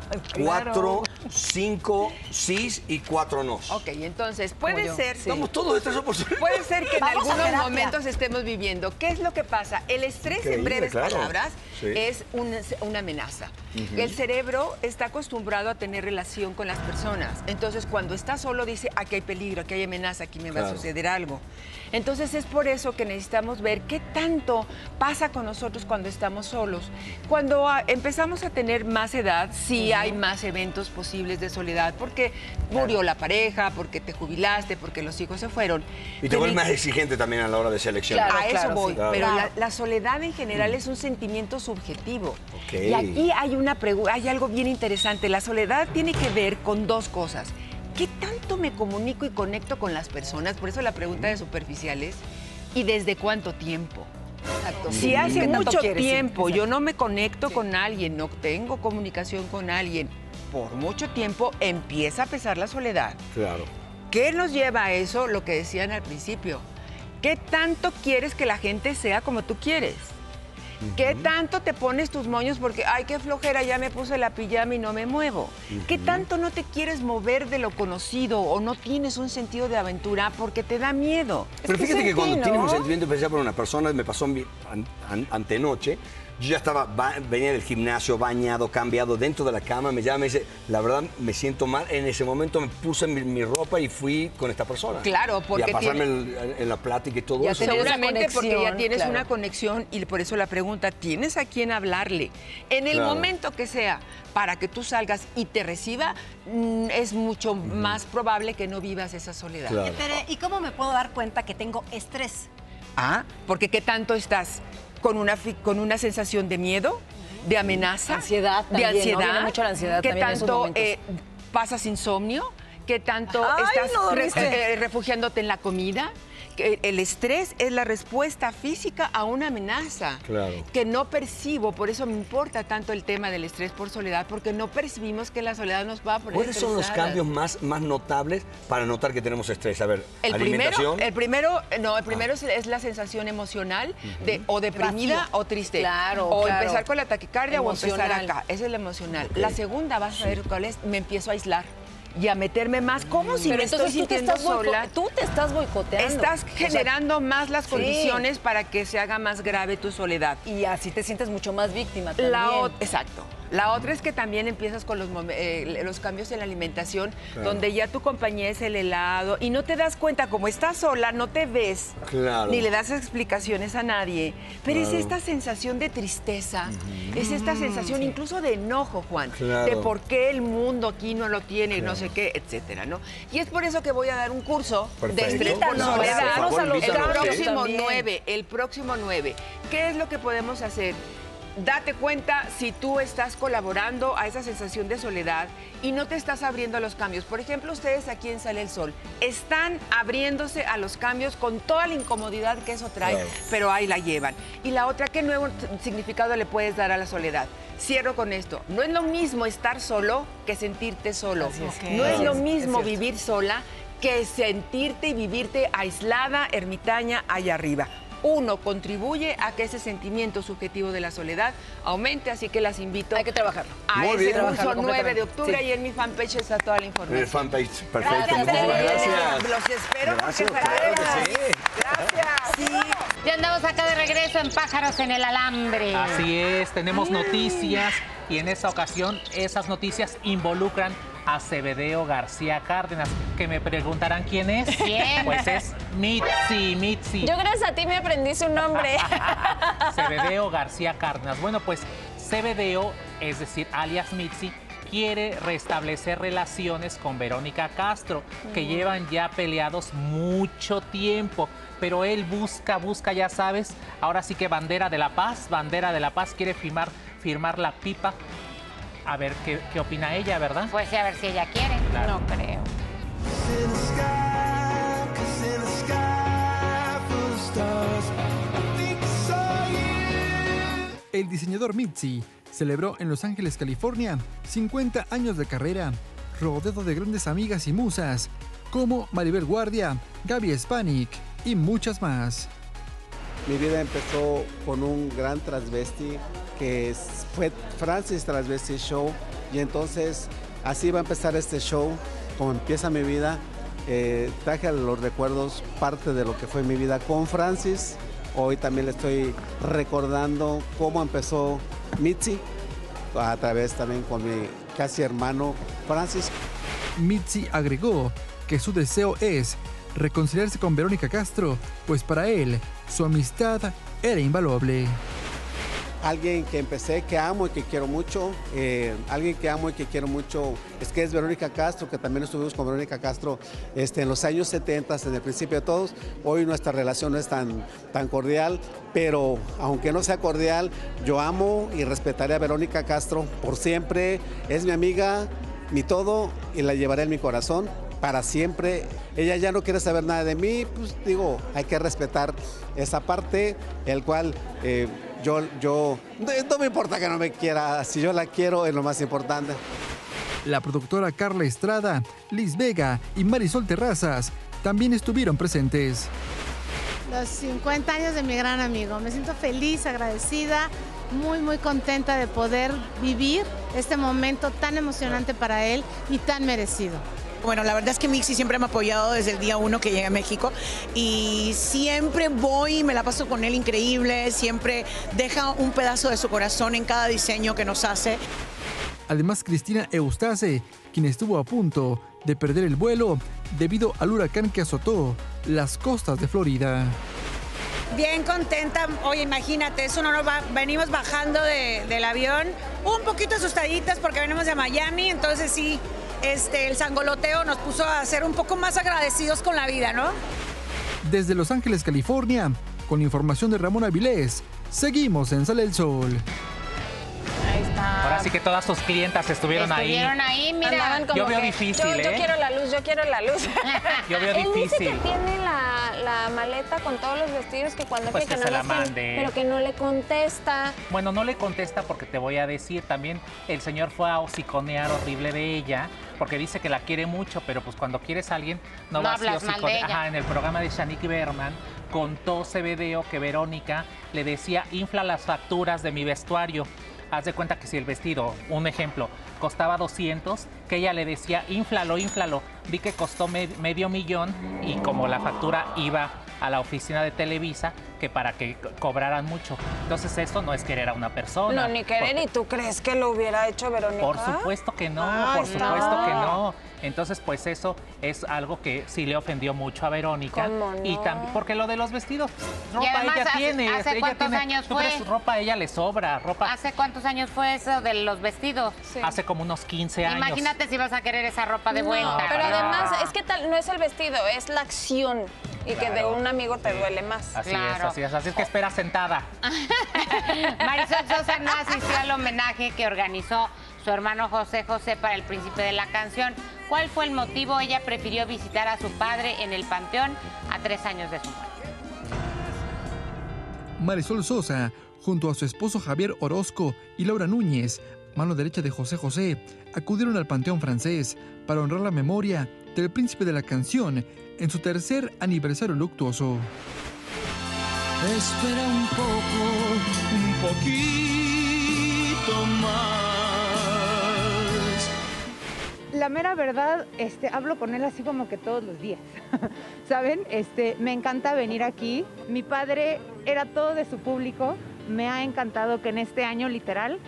4, 5 cis y 4 nos. Ok, entonces puede Como yo, ser... sí. Vamos todos estresados por soledad. Puede ser que en Vamos a algunos terapia. momentos estemos viviendo. ¿Qué es lo que pasa? El estrés, Increíble, en breves claro. palabras, Sí. es una amenaza. Ujú. El cerebro está acostumbrado a tener relación con las personas. Entonces, cuando está solo, dice, aquí hay peligro, aquí hay amenaza, aquí me va a Claro. suceder algo. Entonces, es por eso que necesitamos ver qué tanto pasa con nosotros cuando estamos solos. Cuando empezamos a tener más edad, sí hay más eventos posibles de soledad, porque murió la pareja, porque te jubilaste, porque los hijos se fueron. Y te vuelves más exigente también a la hora de selección. Claro, a eso voy. sí. Claro. Pero la soledad en general es un sentimiento subjetivo. Ok. Y aquí hay algo bien interesante. La soledad tiene que ver con dos cosas. ¿Qué tanto me comunico y conecto con las personas? Por eso la pregunta de superficiales. ¿Y desde cuánto tiempo? Exacto. Si ¿Qué hace tanto mucho quieres? Sí, tiempo exacto. yo no me conecto con alguien, no tengo comunicación con alguien, por mucho tiempo empieza a pesar la soledad. Claro. ¿Qué nos lleva a eso? Lo que decían al principio. ¿Qué tanto quieres que la gente sea como tú quieres? ¿Qué tanto te pones tus moños porque, ay, qué flojera, ya me puse la pijama y no me muevo? ¿Qué tanto no te quieres mover de lo conocido o no tienes un sentido de aventura porque te da miedo? Pero fíjate que cuando tienes un sentimiento especial por una persona, me pasó antenoche, yo ya estaba, venía del gimnasio, bañado, cambiado, dentro de la cama, me llama y me dice, la verdad me siento mal, en ese momento me puse mi ropa y fui con esta persona. Claro, porque y a pasarme en la plática y todo ya eso. seguramente porque ya tienes claro. una conexión y por eso la pregunta, ¿tienes a quién hablarle? En el Claro. momento que sea para que tú salgas y te reciba, es mucho más probable que no vivas esa soledad. Claro. Tere, ¿y cómo me puedo dar cuenta que tengo estrés? Ah, porque ¿qué tanto estás? ¿Con una sensación de miedo? ¿De amenaza? Ansiedad ¿De también, ¿no? ansiedad? Viene mucho la ansiedad ¿Qué también en esos tanto momentos. pasas insomnio? ¿Qué tanto Ay, estás no dormiste. refugiándote en la comida? Que el estrés es la respuesta física a una amenaza Claro. que no percibo, por eso me importa tanto el tema del estrés por soledad, porque no percibimos que la soledad nos va a poner ¿Cuáles son los estresadas. cambios más notables para notar que tenemos estrés? A ver, El alimentación. primero es la sensación emocional de o deprimida Vacío. o triste. Claro, o claro. empezar con la taquicardia Emocional. o empezar acá. Esa es la emocional. Ok. La segunda, vas a ver cuál es, me empiezo a aislar y a meterme más. ¿Cómo si Pero me entonces estoy tú te sintiendo estás sola? tú te estás boicoteando. Estás O sea, generando más las sí. condiciones para que se haga más grave tu soledad. Y así te sientes mucho más víctima también. Exacto. La otra es que también empiezas con los cambios en la alimentación, Claro. donde ya tu compañía es el helado y no te das cuenta, como estás sola, no te ves, Claro. ni le das explicaciones a nadie. Pero Claro. es esta sensación de tristeza, es esta sensación incluso de enojo, Juan, Claro. de por qué el mundo aquí no lo tiene, no sé qué, etcétera, ¿no? Y es por eso que voy a dar un curso Perfecto. de estrés por Invítanos, soledad. por favor, invítanos, sí. El próximo 9. ¿Qué es lo que podemos hacer? Date cuenta si tú estás colaborando a esa sensación de soledad y no te estás abriendo a los cambios. Por ejemplo, ustedes aquí en Sale el Sol están abriéndose a los cambios con toda la incomodidad que eso trae, Claro. pero ahí la llevan. Y la otra, ¿qué nuevo significado le puedes dar a la soledad? Cierro con esto. No es lo mismo estar solo que sentirte solo. Así es. No es Claro. lo Es mismo cierto. vivir sola que sentirte y vivirte aislada, ermitaña, allá arriba. Uno contribuye a que ese sentimiento subjetivo de la soledad aumente, así que las invito Hay que trabajarlo. a Muy ese bien. curso Trabajarlo 9 de octubre sí. y en mi fanpage está toda la En el información. fanpage. Perfecto. Gracias, Muchísimas Tere. gracias. Los espero Gracias, porque claro que salen. sí. Gracias. Sí. Ya andamos acá de regreso en Pájaros en el Alambre. Así es, tenemos noticias y en esta ocasión esas noticias involucran a Zebedeo García Cárdenas, que me preguntarán quién es. ¿Quién? Pues es Mitzi. Yo gracias a ti me aprendí su nombre. Zebedeo García Cárdenas. Bueno, pues Zebedeo, es decir, alias Mitzi, quiere restablecer relaciones con Verónica Castro, que llevan ya peleados mucho tiempo. Pero él busca, ya sabes, ahora sí que bandera de la paz, quiere firmar la pipa. A ver qué opina ella, ¿verdad? Pues sí, a ver si ella quiere. Claro. No creo. El diseñador Mitzi celebró en Los Ángeles, California, 50 años de carrera, rodeado de grandes amigas y musas, como Maribel Guardia, Gaby Spanik y muchas más. Mi vida empezó con un gran transvesti que fue Francis Transvesti Show, y entonces así va a empezar este show, como empieza mi vida. Traje a los recuerdos parte de lo que fue mi vida con Francis. Hoy también le estoy recordando cómo empezó Mitzi, a través también con mi casi hermano Francis. Mitzi agregó que su deseo es reconciliarse con Verónica Castro, pues para él su amistad era invaluable. Alguien que empecé, que amo y que quiero mucho, es que es Verónica Castro, que también estuvimos con Verónica Castro en los años 70, en el principio de todos. Hoy nuestra relación no es tan cordial, pero aunque no sea cordial, yo amo y respetaré a Verónica Castro por siempre. Es mi amiga, mi todo, y la llevaré en mi corazón para siempre. Ella ya no quiere saber nada de mí, pues digo, hay que respetar esa parte, el cual no me importa que no me quiera, si yo la quiero es lo más importante. La productora Carla Estrada, Liz Vega y Marisol Terrazas también estuvieron presentes. Los 50 años de mi gran amigo. Me siento feliz, agradecida, muy contenta de poder vivir este momento tan emocionante para él y tan merecido. Bueno, la verdad es que Mixi siempre me ha apoyado desde el día 1 que llegué a México y siempre voy y me la paso con él increíble, siempre deja un pedazo de su corazón en cada diseño que nos hace. Además, Cristina Eustace, quien estuvo a punto de perder el vuelo debido al huracán que azotó las costas de Florida. Bien contenta, oye, imagínate, es un honor, venimos bajando del avión, un poquito asustaditas porque venimos de Miami, entonces sí, el sangoloteo nos puso a ser un poco más agradecidos con la vida, ¿no? Desde Los Ángeles, California, con información de Ramón Avilés, seguimos en Sale el Sol. Ahí está. Ahora sí que todas sus clientas estuvieron ahí. Mira. Yo veo difícil, yo quiero la luz, yo quiero la luz. Yo veo Él dice difícil. que tiene la maleta con todos los vestidos que cuando Pues que se la mande. pero que no le contesta. Bueno, no le contesta porque te voy a decir, también el señor fue a hociconear horrible de ella, porque dice que la quiere mucho, pero pues cuando quieres a alguien no vas a hociconear. Ajá, en el programa de Shanique Berman contó CBDO que Verónica le decía, infla las facturas de mi vestuario. Haz de cuenta que si el vestido, un ejemplo, costaba 200, que ella le decía, inflalo, inflalo. Vi que costó medio millón y como la factura iba a la oficina de Televisa, que para que cobraran mucho. Entonces eso no es querer a una persona. No, ni querer. ¿Y tú crees que lo hubiera hecho Verónica? Por supuesto que no, por supuesto que no. Entonces, pues eso es algo que sí le ofendió mucho a Verónica. ¿Cómo no? Y también, porque lo de los vestidos, ropa Y además, ella tiene. ¿hace ella cuántos tiene, años ¿tú fue? crees? Ropa a ella le sobra, ropa. ¿Hace cuántos años fue eso de los vestidos? Sí. Hace como unos 15 años. Imagínate si vas a querer esa ropa de vuelta. Pero No. además, es que tal, no es el vestido, es la acción. Y que de un amigo te duele más. Así es. Así es que espera sentada. Marisol Sosa no asistió al homenaje que organizó su hermano José José para el príncipe de la canción. ¿Cuál fue el motivo? Ella prefirió visitar a su padre en el panteón a 3 años de su muerte. Marisol Sosa, junto a su esposo Javier Orozco y Laura Núñez, mano derecha de José José, acudieron al Panteón Francés para honrar la memoria del príncipe de la canción en su 3er aniversario luctuoso. Espera un poquito más. La mera verdad, hablo con él así como que todos los días, ¿saben? Me encanta venir aquí. Mi padre era todo de su público. Me ha encantado que en este año, literal,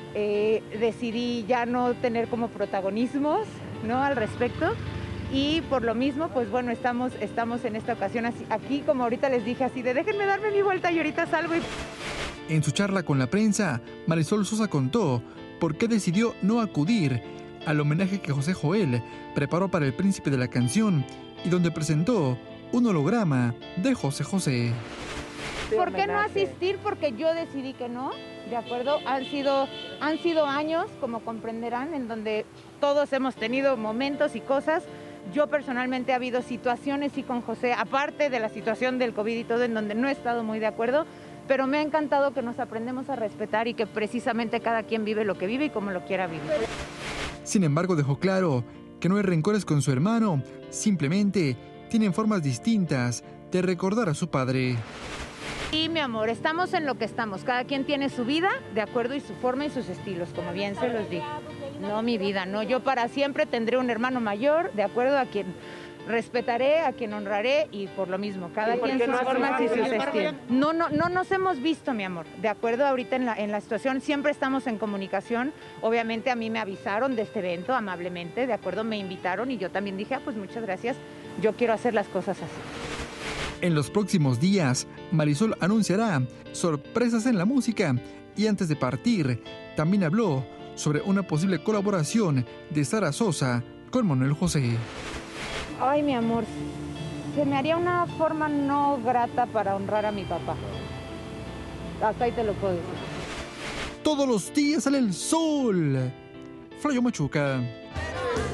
decidí ya no tener como protagonismos, ¿no? Al respecto. Y por lo mismo, pues bueno, estamos en esta ocasión así, aquí, como ahorita les dije, así de déjenme darme mi vuelta y ahorita salgo. En su charla con la prensa, Marisol Sosa contó por qué decidió no acudir al homenaje que José Joel preparó para el príncipe de la canción y donde presentó un holograma de José José. ¿Por qué no asistir? Porque yo decidí que no, ¿de acuerdo? Han sido años, como comprenderán, en donde todos hemos tenido momentos y cosas. Yo personalmente ha habido situaciones y con José, aparte de la situación del COVID y todo, en donde no he estado muy de acuerdo, pero me ha encantado que nos aprendemos a respetar y que precisamente cada quien vive lo que vive y como lo quiera vivir. Sin embargo, dejó claro que no hay rencores con su hermano, simplemente tienen formas distintas de recordar a su padre. Sí, mi amor, estamos en lo que estamos. Cada quien tiene su vida, de acuerdo, y su forma y sus estilos, como bien se los dije. No, mi vida, no. Yo para siempre tendré un hermano mayor, de acuerdo, a quien respetaré, a quien honraré y por lo mismo, cada quien sus formas y sus estilos. No nos hemos visto, mi amor, de acuerdo, ahorita en la situación siempre estamos en comunicación. Obviamente a mí me avisaron de este evento amablemente, de acuerdo, me invitaron y yo también dije, pues muchas gracias, yo quiero hacer las cosas así. En los próximos días, Marisol anunciará sorpresas en la música y antes de partir, también habló sobre una posible colaboración de Sara Sosa con Manuel José. Ay, mi amor, se me haría una forma no grata para honrar a mi papá. Hasta ahí te lo puedo decir. Todos los días sale el sol. Flavio Machuca. Desde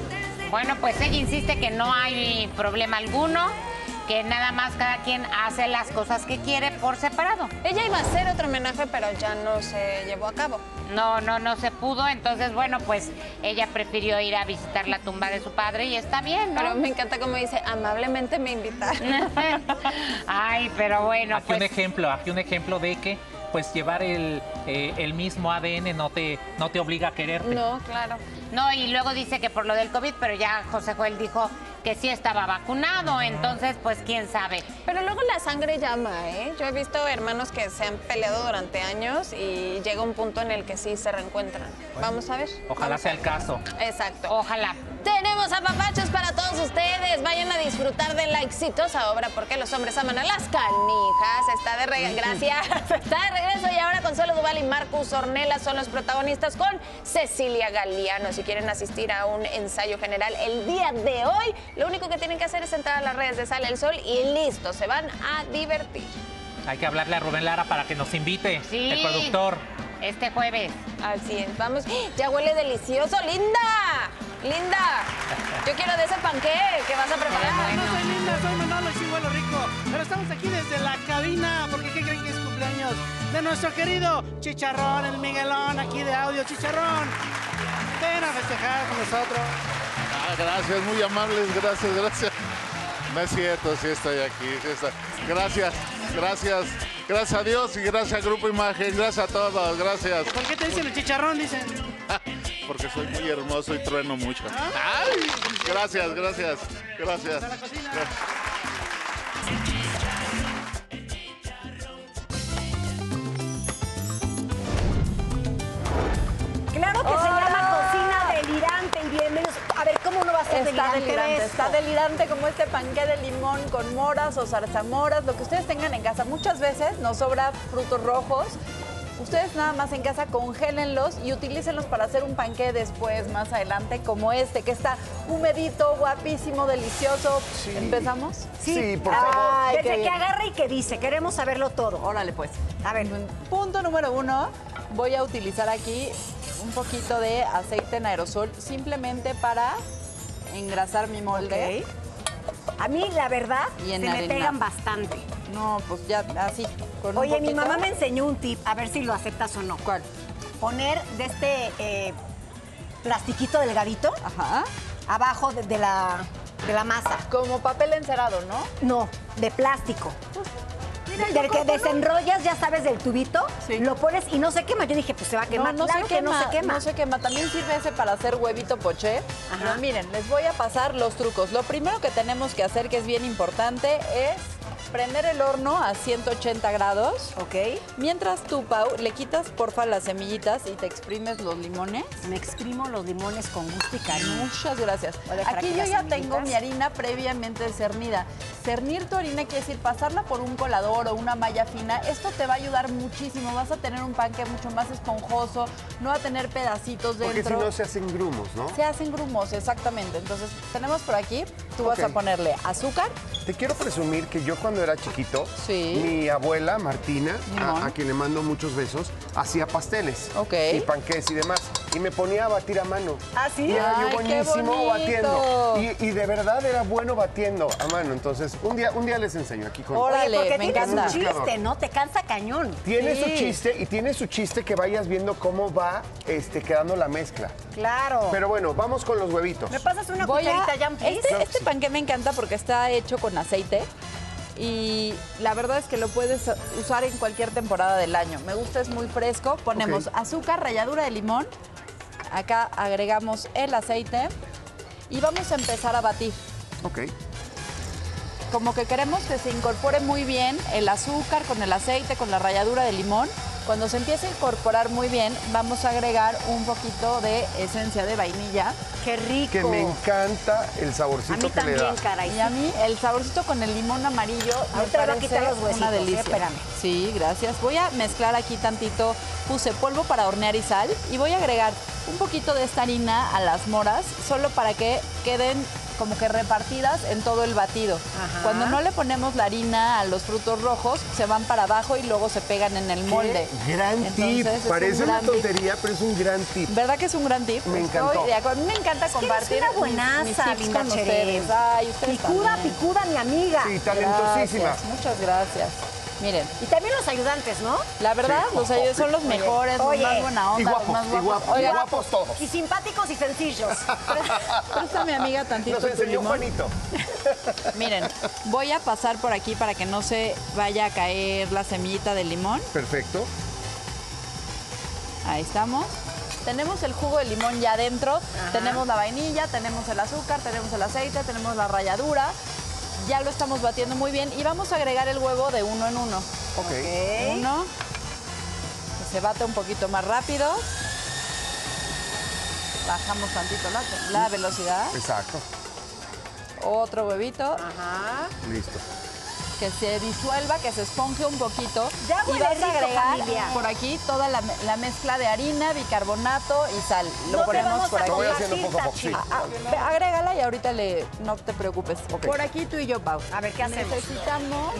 Bueno, pues ella insiste que no hay problema alguno, que nada más cada quien hace las cosas que quiere por separado. Ella iba a hacer otro homenaje, pero ya no se llevó a cabo. No se pudo, entonces, bueno, pues ella prefirió ir a visitar la tumba de su padre y está bien, ¿no? Pero me encanta como dice, amablemente me invitaron. Ay, pero bueno, aquí un ejemplo de que pues llevar el mismo ADN no te obliga a quererte. No, claro. No, y luego dice que por lo del COVID, pero ya José Joel dijo que sí estaba vacunado, entonces pues quién sabe. Pero luego la sangre llama, ¿eh? Yo he visto hermanos que se han peleado durante años y llega un punto en el que sí se reencuentran. Vamos a ver. Ojalá sea el caso. Exacto. Ojalá. Tenemos apapachos para todos ustedes. Vayan a disfrutar de la exitosa obra Porque los hombres aman a las canijas. Está de regreso. Gracias. Está de regreso y ahora Consuelo Duval y Marcus Ornelas son los protagonistas con Cecilia Galeano. Si quieren asistir a un ensayo general el día de hoy, lo único que tienen que hacer es entrar a las redes de Sale el Sol y listo, se van a divertir. Hay que hablarle a Rubén Lara para que nos invite, sí, el productor. Este jueves. Así es, vamos. Ya huele delicioso, Linda. Linda, yo quiero de ese panqué que vas a preparar. No soy Linda, soy Manolo y sí huelo rico. Pero estamos aquí desde la cabina, porque ¿qué creen que es cumpleaños de nuestro querido Chicharrón, el Miguelón, aquí de Audio Chicharrón? Ven a festejar con nosotros. Gracias, muy amables, gracias. No es cierto, sí estoy aquí. Sí estoy. Gracias a Dios y gracias a Grupo Imagen, gracias a todos, gracias. ¿Por qué te dicen el chicharrón, dicen? Porque soy muy hermoso y trueno mucho. ¡Ay! Gracias. Claro que se llama Cocina Delirante y bienvenidos. A ver, ¿cómo no va a ser delirante? Está delirante como este panqué de limón con moras o zarzamoras, lo que ustedes tengan en casa. Muchas veces nos sobra frutos rojos. Ustedes nada más en casa congélenlos y utilícenlos para hacer un panqué después, más adelante, como este, que está humedito, guapísimo, delicioso. Sí. ¿Empezamos? Sí, por favor. Desde que agarra y que dice, queremos saberlo todo. Órale, pues. A ver. Punto número 1, voy a utilizar aquí un poquito de aceite en aerosol, simplemente para engrasar mi molde. Okay. A mí, la verdad, y se me pegan bastante. No, pues ya así. Oye, mi mamá me enseñó un tip, a ver si lo aceptas o no. ¿Cuál? Poner de este plastiquito delgadito abajo de la masa. Como papel encerado, ¿no? No, de plástico. Del que desenrollas, ya sabes, del tubito, lo pones y no se quema. Yo dije, pues se va a quemar. No, claro que no se quema. No se quema. También sirve ese para hacer huevito poché. Pero miren, les voy a pasar los trucos. Lo primero que tenemos que hacer, que es bien importante, es prender el horno a 180 grados. Ok. Mientras tú, Pau, le quitas, porfa, las semillitas y te exprimes los limones. Me exprimo los limones con gusto y cariño. Muchas gracias. Aquí yo ya tengo mi harina previamente cernida. Cernir tu harina quiere decir pasarla por un colador o una malla fina. Esto te va a ayudar muchísimo. Vas a tener un panque mucho más esponjoso, no va a tener pedacitos dentro. Porque si no se hacen grumos, ¿no? Se hacen grumos, exactamente. Entonces, tenemos por aquí, tú vas a ponerle azúcar. Te quiero presumir que yo cuando era chiquito, mi abuela, Martina, a quien le mando muchos besos, hacía pasteles y panqués y demás. Y me ponía a batir a mano. ¿Ah, sí? Y era yo buenísimo qué batiendo. Y de verdad era bueno batiendo a mano. Entonces, un día les enseño aquí con... Órale, porque me tiene encanta. su chiste, ¿no? Te cansa cañón. Tiene su chiste y tiene su chiste que vayas viendo cómo va quedando la mezcla. Claro. Pero bueno, vamos con los huevitos. ¿Me pasas una cucharita, Jan, please? Este panqué me encanta porque está hecho con aceite y la verdad es que lo puedes usar en cualquier temporada del año. Me gusta, es muy fresco. Ponemos azúcar, ralladura de limón. Acá agregamos el aceite y vamos a empezar a batir. Ok. Como que queremos que se incorpore muy bien el azúcar con el aceite, con la ralladura de limón. Cuando se empiece a incorporar muy bien, vamos a agregar un poquito de esencia de vainilla. ¡Qué rico! Que me encanta el saborcito que le da. Caray. Y a mí el saborcito con el limón amarillo me te voy a quitar los parece huesitos, una delicia. espérame. Sí, gracias. Voy a mezclar aquí tantito, puse polvo para hornear y sal y voy a agregar un poquito de esta harina a las moras, solo para que queden como que repartidas en todo el batido. Ajá. Cuando no le ponemos la harina a los frutos rojos, se van para abajo y luego se pegan en el molde. Gran tip. Entonces, es Parece un una gran tip. tontería, pero es un gran tip. ¿Verdad que es un gran tip? Me encantó. De acuerdo. Me encanta Es que compartir eres una mis buenaza, tips Linda con Cherez. ustedes. Ay, ustedes Picuda, también. picuda, mi amiga. Sí, talentosísima. Gracias, muchas gracias. Miren. Y también los ayudantes, ¿no? La verdad, Sí. los ayudantes son los mejores, Oye. los más buena onda, Y guapos, los más y guapos. guapos, Oigan, y guapos todos. Y simpáticos y sencillos. préstame, amiga, tantito Nos tu enseñó limón. Juanito. Miren, voy a pasar por aquí para que no se vaya a caer la semillita de limón. Perfecto. Ahí estamos. Tenemos el jugo de limón ya adentro, tenemos la vainilla, tenemos el azúcar, tenemos el aceite, tenemos la ralladura. Ya lo estamos batiendo muy bien y vamos a agregar el huevo de uno en uno. Ok. Uno, que se bate un poquito más rápido. Bajamos tantito la velocidad. Exacto. Otro huevito. Listo. Que se disuelva, que se esponje un poquito. Ya y huele vas rico, a agregar familia. por aquí toda la mezcla de harina, bicarbonato y sal. Lo No te ponemos vamos por a aquí. Lo voy haciendo poco a poco, sí. Agrégala y ahorita no te preocupes. Por aquí tú y yo, Pau. A ver, ¿qué hacemos? Necesitamos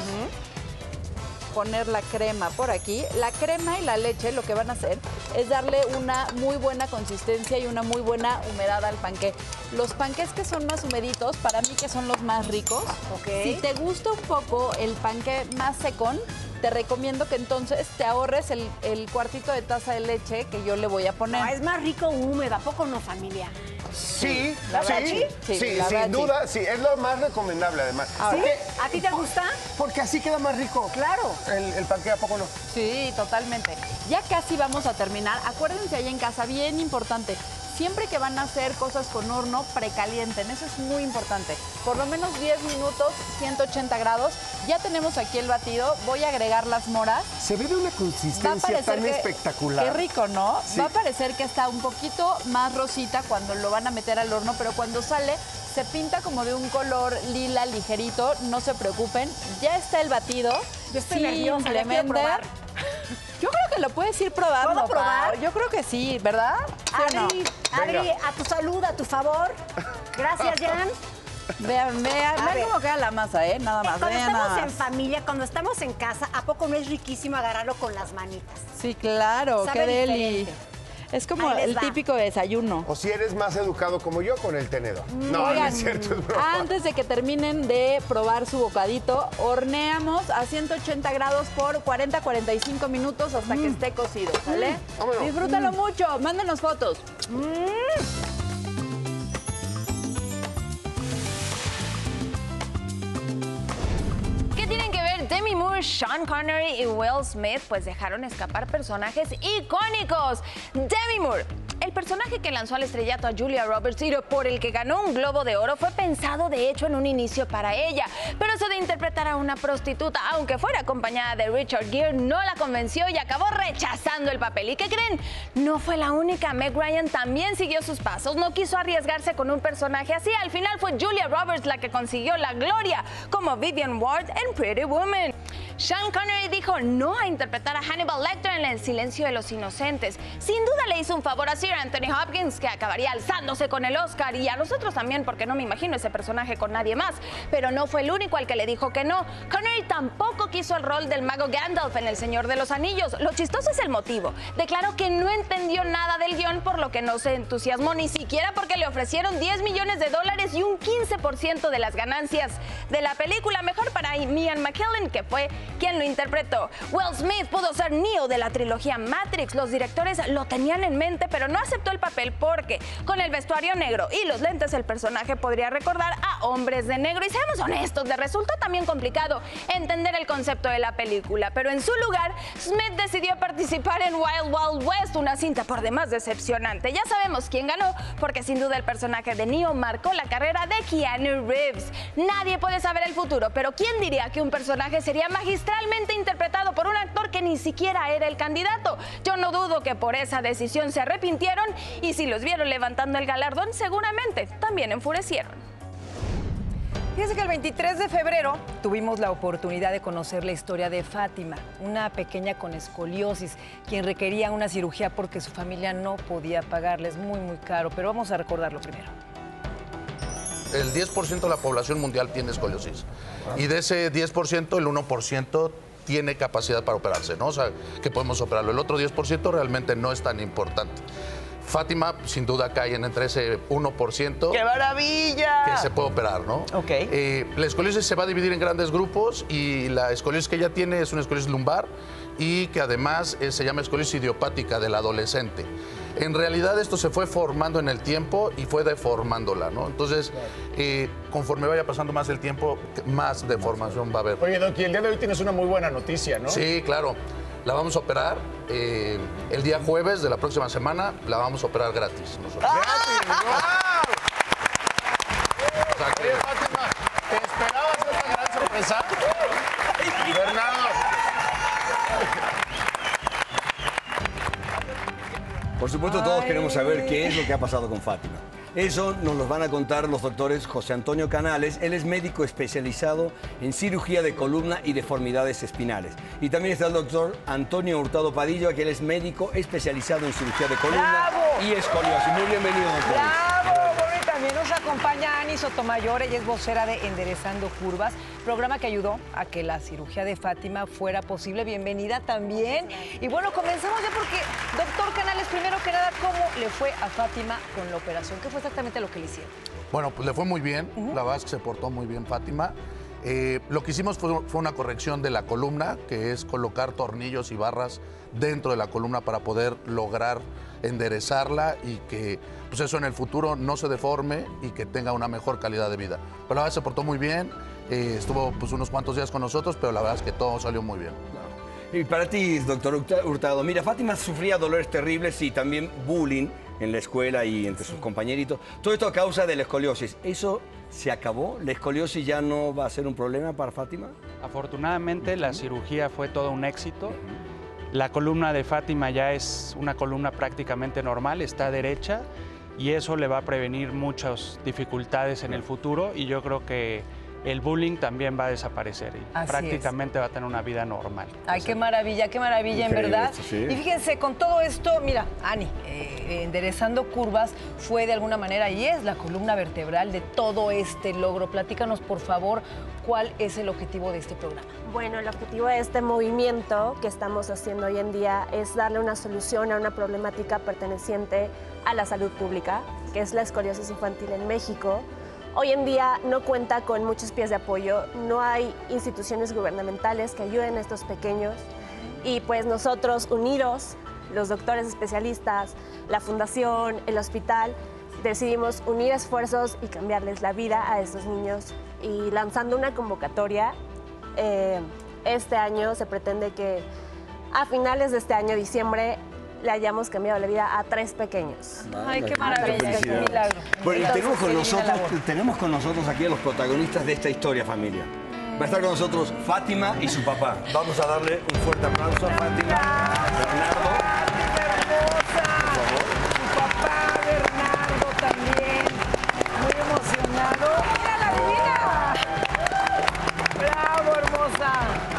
poner la crema por aquí. La crema y la leche lo que van a hacer es darle una muy buena consistencia y una muy buena humedad al panqué. Los panqués que son más humeditos, para mí que son los más ricos. Si te gusta un poco el panqué más secón, te recomiendo que entonces te ahorres el cuartito de taza de leche que yo le voy a poner. No, es más rico húmedo, ¿a poco no, familia? Sí, ¿La verdad sí, sí? sí, la verdad sin duda, sí, es lo más recomendable además. Ahora, Porque- ¿A ti te gusta? Porque así queda más rico. Claro. El panqué, ¿a poco no? Sí, totalmente. Ya casi vamos a terminar. Acuérdense ahí en casa, bien importante. Siempre que van a hacer cosas con horno, precalienten. Eso es muy importante. Por lo menos 10 minutos, 180 grados. Ya tenemos aquí el batido. Voy a agregar las moras. Se ve de una Va a consistencia parecer tan que- espectacular. Qué rico, ¿no? Sí. Va a parecer que está un poquito más rosita cuando lo van a meter al horno, pero cuando sale se pinta como de un color lila ligerito. No se preocupen. Ya está el batido. Yo estoy nerviosa, ya quiero Simplemente- probar. Yo creo que lo puedes ir probando. ¿Puedo probar? Pau. Yo creo que sí, ¿verdad? ¿Sí o no? Adri, a tu salud, a tu favor. Gracias, Jan. Vean, vean ver. cómo queda la masa, ¿eh? Nada más, Cuando vean nada estamos en más. familia, cuando estamos en casa, ¿a poco no es riquísimo agarrarlo con las manitas? Sí, claro, Sabe qué deli. diferente. Es como Ahí les el va. típico desayuno. O si eres más educado como yo, con el tenedor. No, no Oigan, es cierto, es broma. antes de que terminen de probar su bocadito, horneamos a 180 grados por 40-45 minutos hasta que esté cocido, ¿sale? Vámonos. Disfrútalo mucho, mándenos fotos. ¿Qué tienen que ver Demi Moore, Sean Connery y Will Smith? Pues dejaron escapar personajes icónicos. Demi Moore, el personaje que lanzó al estrellato a Julia Roberts y por el que ganó un Globo de Oro fue pensado de hecho en un inicio para ella. Pero eso de interpretar a una prostituta, aunque fuera acompañada de Richard Gere, no la convenció y acabó rechazando el papel. ¿Y qué creen? No fue la única. Meg Ryan también siguió sus pasos. No quiso arriesgarse con un personaje así. Al final fue Julia Roberts la que consiguió la gloria como Vivian Ward en Pretty Woman. Sean Connery dijo no a interpretar a Hannibal Lecter en El silencio de los inocentes. Sin duda le hizo un favor a Sir Anthony Hopkins, que acabaría alzándose con el Oscar, y a nosotros también, porque no me imagino ese personaje con nadie más. Pero no fue el único al que le dijo que no. Connery tampoco quiso el rol del mago Gandalf en El Señor de los Anillos. Lo chistoso es el motivo. Declaró que no entendió nada del guión, por lo que no se entusiasmó ni siquiera porque le ofrecieron $10 millones y un 15% de las ganancias de la película. Mejor para Ian McKellen, que fue quien lo interpretó. Will Smith pudo ser Neo de la trilogía Matrix. Los directores lo tenían en mente, pero no aceptó el papel porque con el vestuario negro y los lentes el personaje podría recordar a hombres de negro. Y seamos honestos, le resultó también complicado entender el concepto de la película. Pero en su lugar, Smith decidió participar en Wild Wild West, una cinta por demás decepcionante. Ya sabemos quién ganó, porque sin duda el personaje de Neo marcó la carrera de Keanu Reeves. Nadie puede saber el futuro, pero ¿quién diría que un personaje sería magistralmente interpretado por un actor que ni siquiera era el candidato? Yo no dudo que por esa decisión se arrepintieron, y si los vieron levantando el galardón, seguramente también enfurecieron. Fíjense que el 23 de febrero tuvimos la oportunidad de conocer la historia de Fátima, una pequeña con escoliosis, quien requería una cirugía porque su familia no podía pagarles muy caro, pero vamos a recordarlo primero. el 10% de la población mundial tiene escoliosis. Y de ese 10%, el 1% tiene capacidad para operarse, ¿no? O sea, que podemos operarlo. El otro 10% realmente no es tan importante. Fátima, sin duda, cae entre ese 1%. ¡Qué maravilla! Que se puede operar, ¿no? Ok. La escoliosis se va a dividir en grandes grupos y la escoliosis que ella tiene es una escoliosis lumbar y que además se llama escoliosis idiopática del adolescente. En realidad esto se fue formando en el tiempo y fue deformándola, ¿no? Entonces, conforme vaya pasando más el tiempo, más deformación va a haber. Oye, Doc, y el día de hoy tienes una muy buena noticia, ¿no? Sí, claro. La vamos a operar el día jueves de la próxima semana, la vamos a operar gratis nosotros. ¡Gratis! ¡Wow! O sea que... Oye, Fátima, ¿te esperabas esta gran sorpresa? Bernardo. Por supuesto, todos queremos saber qué es lo que ha pasado con Fátima. Eso nos lo van a contar los doctores José Antonio Canales. Él es médico especializado en cirugía de columna y deformidades espinales. Y también está el doctor Antonio Hurtado Padilla, que él es médico especializado en cirugía de columna y escoliosis. Muy bienvenido, doctor. ¡Bravo! Bueno, y también nos acompaña Ani Sotomayor, ella es vocera de Enderezando Curvas, programa que ayudó a que la cirugía de Fátima fuera posible. Bienvenida también. Y bueno, comenzamos ya porque, doctor Canales, primero que nada, ¿cómo le fue a Fátima con la operación? ¿Qué fue exactamente lo que le hicieron? Bueno, pues le fue muy bien, la verdad es que se portó muy bien Fátima. Lo que hicimos fue una corrección de la columna, que es colocar tornillos y barras dentro de la columna para poder lograr enderezarla y que pues eso en el futuro no se deforme y que tenga una mejor calidad de vida. Pero la verdad se portó muy bien, estuvo pues unos cuantos días con nosotros, pero la verdad es que todo salió muy bien. Y para ti, doctor Hurtado, mira, Fátima sufría dolores terribles y también bullying en la escuela y entre sus compañeritos. Todo esto a causa de la escoliosis. ¿Eso se acabó? ¿La escoliosis ya no va a ser un problema para Fátima? Afortunadamente, la cirugía fue todo un éxito. La columna de Fátima ya es una columna prácticamente normal, está derecha y eso le va a prevenir muchas dificultades en el futuro y yo creo que el bullying también va a desaparecer y Así prácticamente va a tener una vida normal. Ay, qué maravilla, en verdad. Sí. Y fíjense, con todo esto, mira, Ani, Enderezando Curvas fue de alguna manera y es la columna vertebral de todo este logro. Platícanos, por favor, ¿cuál es el objetivo de este programa? Bueno, el objetivo de este movimiento que estamos haciendo hoy en día es darle una solución a una problemática perteneciente a la salud pública, que es la escoliosis infantil en México. Hoy en día no cuenta con muchos pies de apoyo, no hay instituciones gubernamentales que ayuden a estos pequeños y pues nosotros unidos, los doctores especialistas, la fundación, el hospital, decidimos unir esfuerzos y cambiarles la vida a estos niños y lanzando una convocatoria, este año se pretende que a finales de este año, diciembre, le hayamos cambiado la vida a 3 pequeños. Ay, qué maravilla, qué milagro. Bueno, y Entonces, tenemos con nosotros aquí a los protagonistas de esta historia, familia. Va a estar con nosotros Fátima y su papá. Vamos a darle un fuerte aplauso a Fátima, Bernardo. Su papá, Bernardo, también, muy emocionado. ¡Mira la divina! ¡Bravo, hermosa!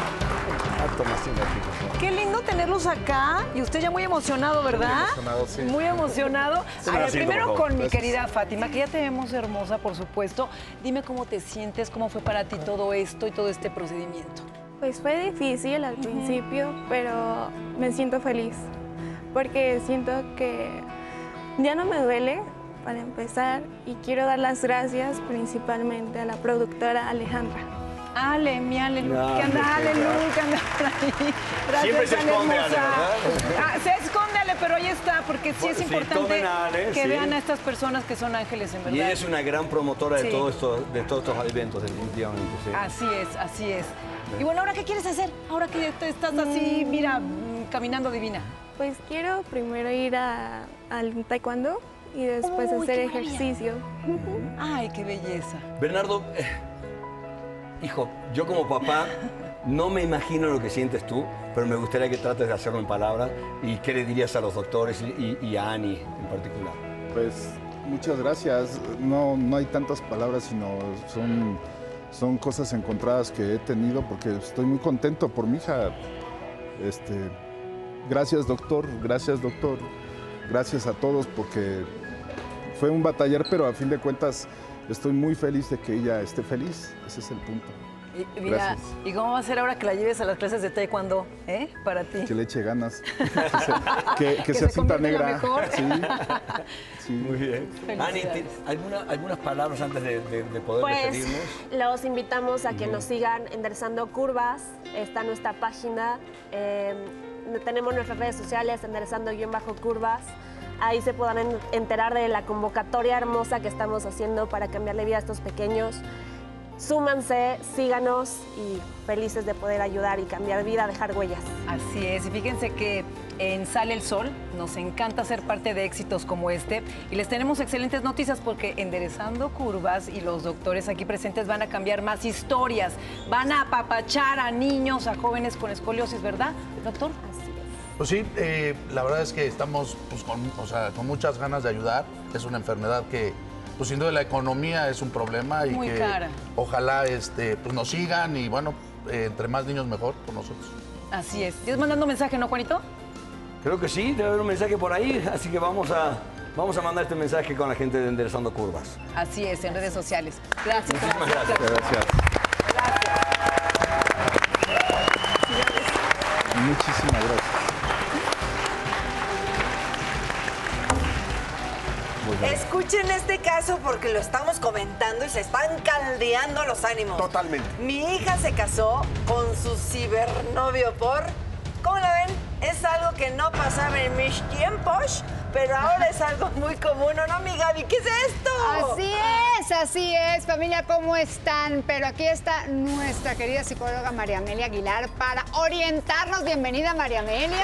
Qué lindo tenerlos acá y usted ya muy emocionado, ¿verdad? Muy emocionado, sí. Muy emocionado. A ver, primero por favor. con mi Gracias. querida Fátima, que ya te vemos hermosa, por supuesto. Dime cómo te sientes, cómo fue para ti todo esto y todo este procedimiento. Pues fue difícil al principio, pero me siento feliz porque siento que ya no me duele para empezar y quiero dar las gracias principalmente a la productora Alejandra. Ale, mi Ale, No, que anda Ale, no. que anda por ahí. Gracias, Siempre se Ale, esconde, Ale, hermosa. ¿verdad? Se esconde Ale, pero ahí está, porque sí es Sí, importante tomen a Ale, que sí. vean a estas personas que son ángeles, en verdad. Y ella es una gran promotora de, Sí. todos estos eventos, definitivamente. Sí. Así es, así es. Y bueno, ¿ahora qué quieres hacer? Ahora que tú estás así, mira, caminando divina. Pues quiero primero ir al taekwondo y después Uy, hacer qué maravilla. ejercicio. Ay, qué belleza. Bernardo, hijo, yo como papá no me imagino lo que sientes tú, pero me gustaría que trates de hacerlo en palabras. ¿Y qué le dirías a los doctores y a Ani en particular? Pues muchas gracias. No hay tantas palabras, sino son cosas encontradas que he tenido porque estoy muy contento por mi hija. Gracias, doctor. Gracias, doctor. Gracias a todos porque fue un batallar, pero a fin de cuentas estoy muy feliz de que ella esté feliz. Ese es el punto. Y mira, Gracias. ¿y cómo va a ser ahora que la lleves a las clases de taekwondo, para ti? Que le eche ganas. que se sea cinta convierta en la negra. mejor. Sí. Muy bien. Ani, ¿algunas palabras antes de poder Pues despedirnos? los invitamos a que nos sigan enderezando curvas. Está nuestra página. Tenemos nuestras redes sociales, enderezando_curvas. Ahí se podrán enterar de la convocatoria hermosa que estamos haciendo para cambiarle vida a estos pequeños. Súmanse, síganos y felices de poder ayudar y cambiar vida, dejar huellas. Así es, y fíjense que en Sale el Sol nos encanta ser parte de éxitos como este y les tenemos excelentes noticias porque enderezando curvas y los doctores aquí presentes van a cambiar más historias, van a apapachar a niños, a jóvenes con escoliosis, ¿verdad, doctor? Así es. Pues sí, la verdad es que estamos pues, con muchas ganas de ayudar. Es una enfermedad que, pues sin duda la economía es un problema y muy que cara. Ojalá pues, nos sigan y bueno, entre más niños mejor por nosotros. Así es. ¿Estás mandando mensaje, no, Juanito? Creo que sí, debe haber un mensaje por ahí, así que vamos a mandar este mensaje con la gente de Enderezando Curvas. Así es, en redes sociales. Gracias. Muchísimas gracias. Gracias. Muchísimas gracias. Escuchen este caso porque lo estamos comentando y se están caldeando los ánimos. Totalmente. Mi hija se casó con su cibernovio por... ¿Cómo la ven? Es algo que no pasaba en mis tiempos, pero ahora es algo muy común, ¿o no, mi Gaby? ¿Qué es esto? Así es, familia, ¿cómo están? Pero aquí está nuestra querida psicóloga María Amelia Aguilar para orientarnos. Bienvenida, María Amelia.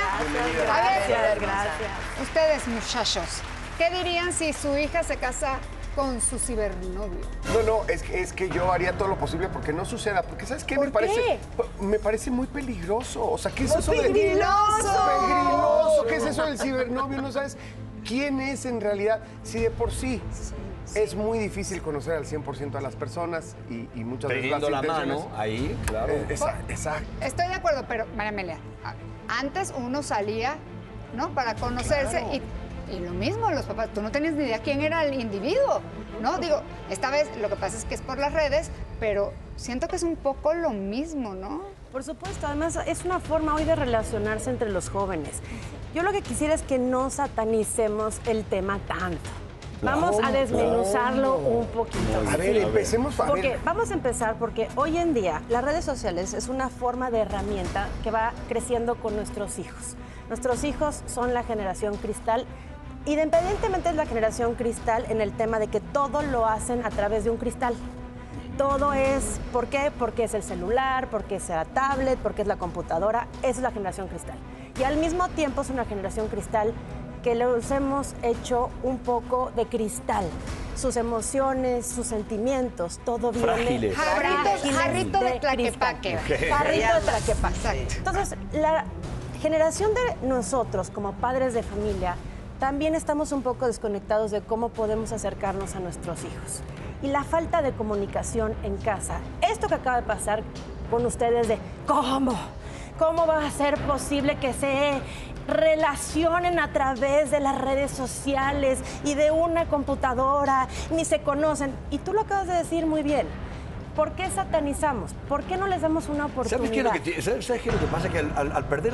Gracias. Ustedes, muchachos, ¿qué dirían si su hija se casa con su cibernovio? No, es que yo haría todo lo posible porque no suceda. Porque ¿sabes qué? Me parece muy peligroso. O sea, ¿qué es eso de... ¡Peligroso! ¿Qué es eso del cibernovio? No sabes quién es en realidad. Si de por sí es muy difícil conocer al 100% a las personas y muchas veces Teniendo la intenciones... mano ahí, claro. Exacto. Estoy de acuerdo, pero María Amelia, antes uno salía, ¿no? Para conocerse y lo mismo, los papás, tú no tenías ni idea quién era el individuo, ¿no? Digo, esta vez lo que pasa es que es por las redes, pero siento que es un poco lo mismo, ¿no? Por supuesto, además es una forma hoy de relacionarse entre los jóvenes. Yo lo que quisiera es que no satanicemos el tema tanto. Vamos a desmenuzarlo un poquito. A ver, empecemos. Vamos a empezar porque hoy en día las redes sociales es una forma de herramienta que va creciendo con nuestros hijos. Nuestros hijos son la generación cristal. Independientemente es la generación cristal en el tema de que todo lo hacen a través de un cristal. Todo es, ¿por qué? Porque es el celular, porque es la tablet, porque es la computadora. Esa es la generación cristal. Y al mismo tiempo es una generación cristal que los hemos hecho un poco de cristal. Sus emociones, sus sentimientos, todo viene... Frágiles. Jarrito de Tlaquepaque. Jarrito de Tlaquepaque. Entonces, la generación de nosotros como padres de familia también estamos un poco desconectados de cómo podemos acercarnos a nuestros hijos. Y la falta de comunicación en casa. Esto que acaba de pasar con ustedes de ¿cómo? ¿Cómo va a ser posible que se relacionen a través de las redes sociales y de una computadora? Ni se conocen. Y tú lo acabas de decir muy bien. ¿Por qué satanizamos? ¿Por qué no les damos una oportunidad? ¿Sabes qué es lo que pasa? Que al perder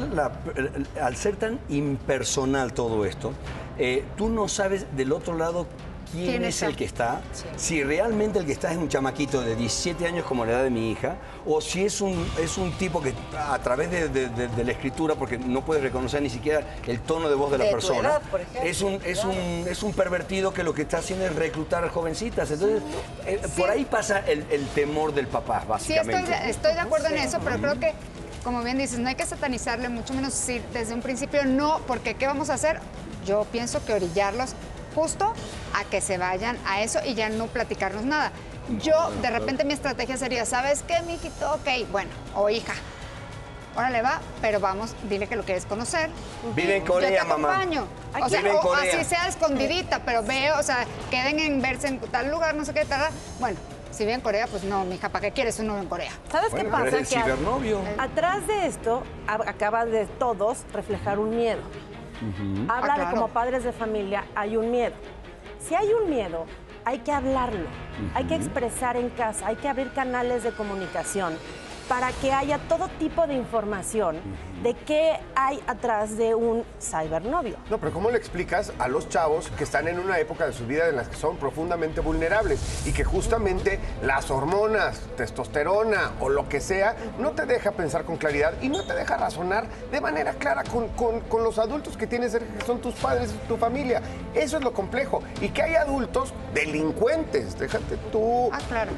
al ser tan impersonal todo esto, tú no sabes del otro lado quién es el que está, si realmente el que está es un chamaquito de 17 años como la edad de mi hija, o si es un tipo que a través de la escritura, porque no puedes reconocer ni siquiera el tono de voz de la persona, edad, por ejemplo. es un pervertido que lo que está haciendo es reclutar jovencitas. Entonces, por ahí pasa el temor del papá, básicamente. Sí, estoy de acuerdo en eso, pero creo que, como bien dices, no hay que satanizarle, mucho menos si desde un principio no, porque ¿qué vamos a hacer? Yo pienso que orillarlos justo a que se vayan a eso y ya no platicarnos nada. Yo, de repente, mi estrategia sería, ¿sabes qué, mijito? Ok, bueno, o hija, órale va, pero vamos, dile que lo quieres conocer. Vive en Corea, yo te mamá. acompaño. O sea, o así sea escondidita, pero veo, o sea, queden en verse en tal lugar, no sé qué, tal. Bueno, si vive en Corea, pues no, mija, ¿para qué quieres un novio en Corea? ¿Sabes qué pasa? Pero es el cibernovio. Atrás de esto acaba de todos reflejar un miedo. Habla de como padres de familia hay un miedo. Si hay un miedo, hay que hablarlo, hay que expresar en casa, hay que abrir canales de comunicación para que haya todo tipo de información de qué hay atrás de un cibernovio. No, pero ¿cómo le explicas a los chavos que están en una época de su vida en las que son profundamente vulnerables y que justamente las hormonas, testosterona o lo que sea, no te deja pensar con claridad y no te deja razonar de manera clara con los adultos que tienes cerca, que son tus padres, tu familia? Eso es lo complejo. Y que hay adultos delincuentes, déjate tú. Claro.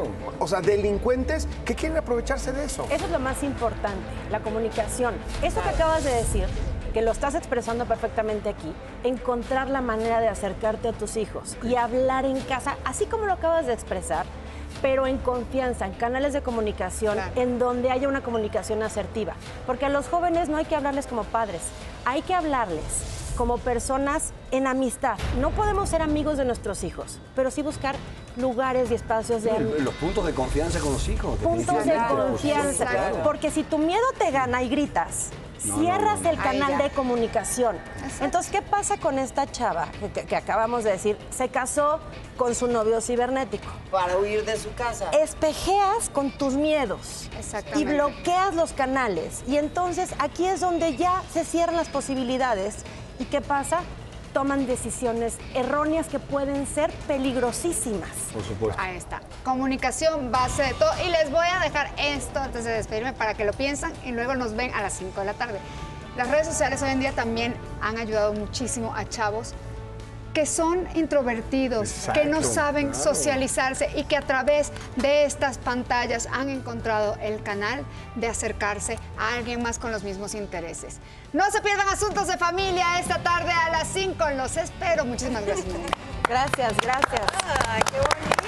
O sea, delincuentes que quieren aprovecharse de eso. Eso es lo más importante, la comunicación. Eso que acabas de decir, que lo estás expresando perfectamente aquí, encontrar la manera de acercarte a tus hijos y hablar en casa, así como lo acabas de expresar, pero en confianza, en canales de comunicación, en donde haya una comunicación asertiva. Porque a los jóvenes no hay que hablarles como padres, hay que hablarles como personas en amistad. No podemos ser amigos de nuestros hijos, pero sí buscar lugares y espacios de amistad. Los puntos de confianza con los hijos. Puntos de confianza. Claro. Porque si tu miedo te gana y gritas, cierras el canal de comunicación. Entonces, ¿qué pasa con esta chava que acabamos de decir? Se casó con su novio cibernético. Para huir de su casa. Espejeas con tus miedos. Y bloqueas los canales. Y entonces aquí es donde ya se cierran las posibilidades. ¿Y qué pasa? Toman decisiones erróneas que pueden ser peligrosísimas. Por supuesto. Ahí está. Comunicación, base de todo. Y les voy a dejar esto antes de despedirme para que lo piensen y luego nos ven a las 5 de la tarde. Las redes sociales hoy en día también han ayudado muchísimo a chavos que son introvertidos, que no saben socializarse y que a través de estas pantallas han encontrado el canal de acercarse a alguien más con los mismos intereses. No se pierdan Asuntos de Familia esta tarde a las 5. Los espero. Muchísimas gracias. Gracias, gracias. Ay, qué bonito.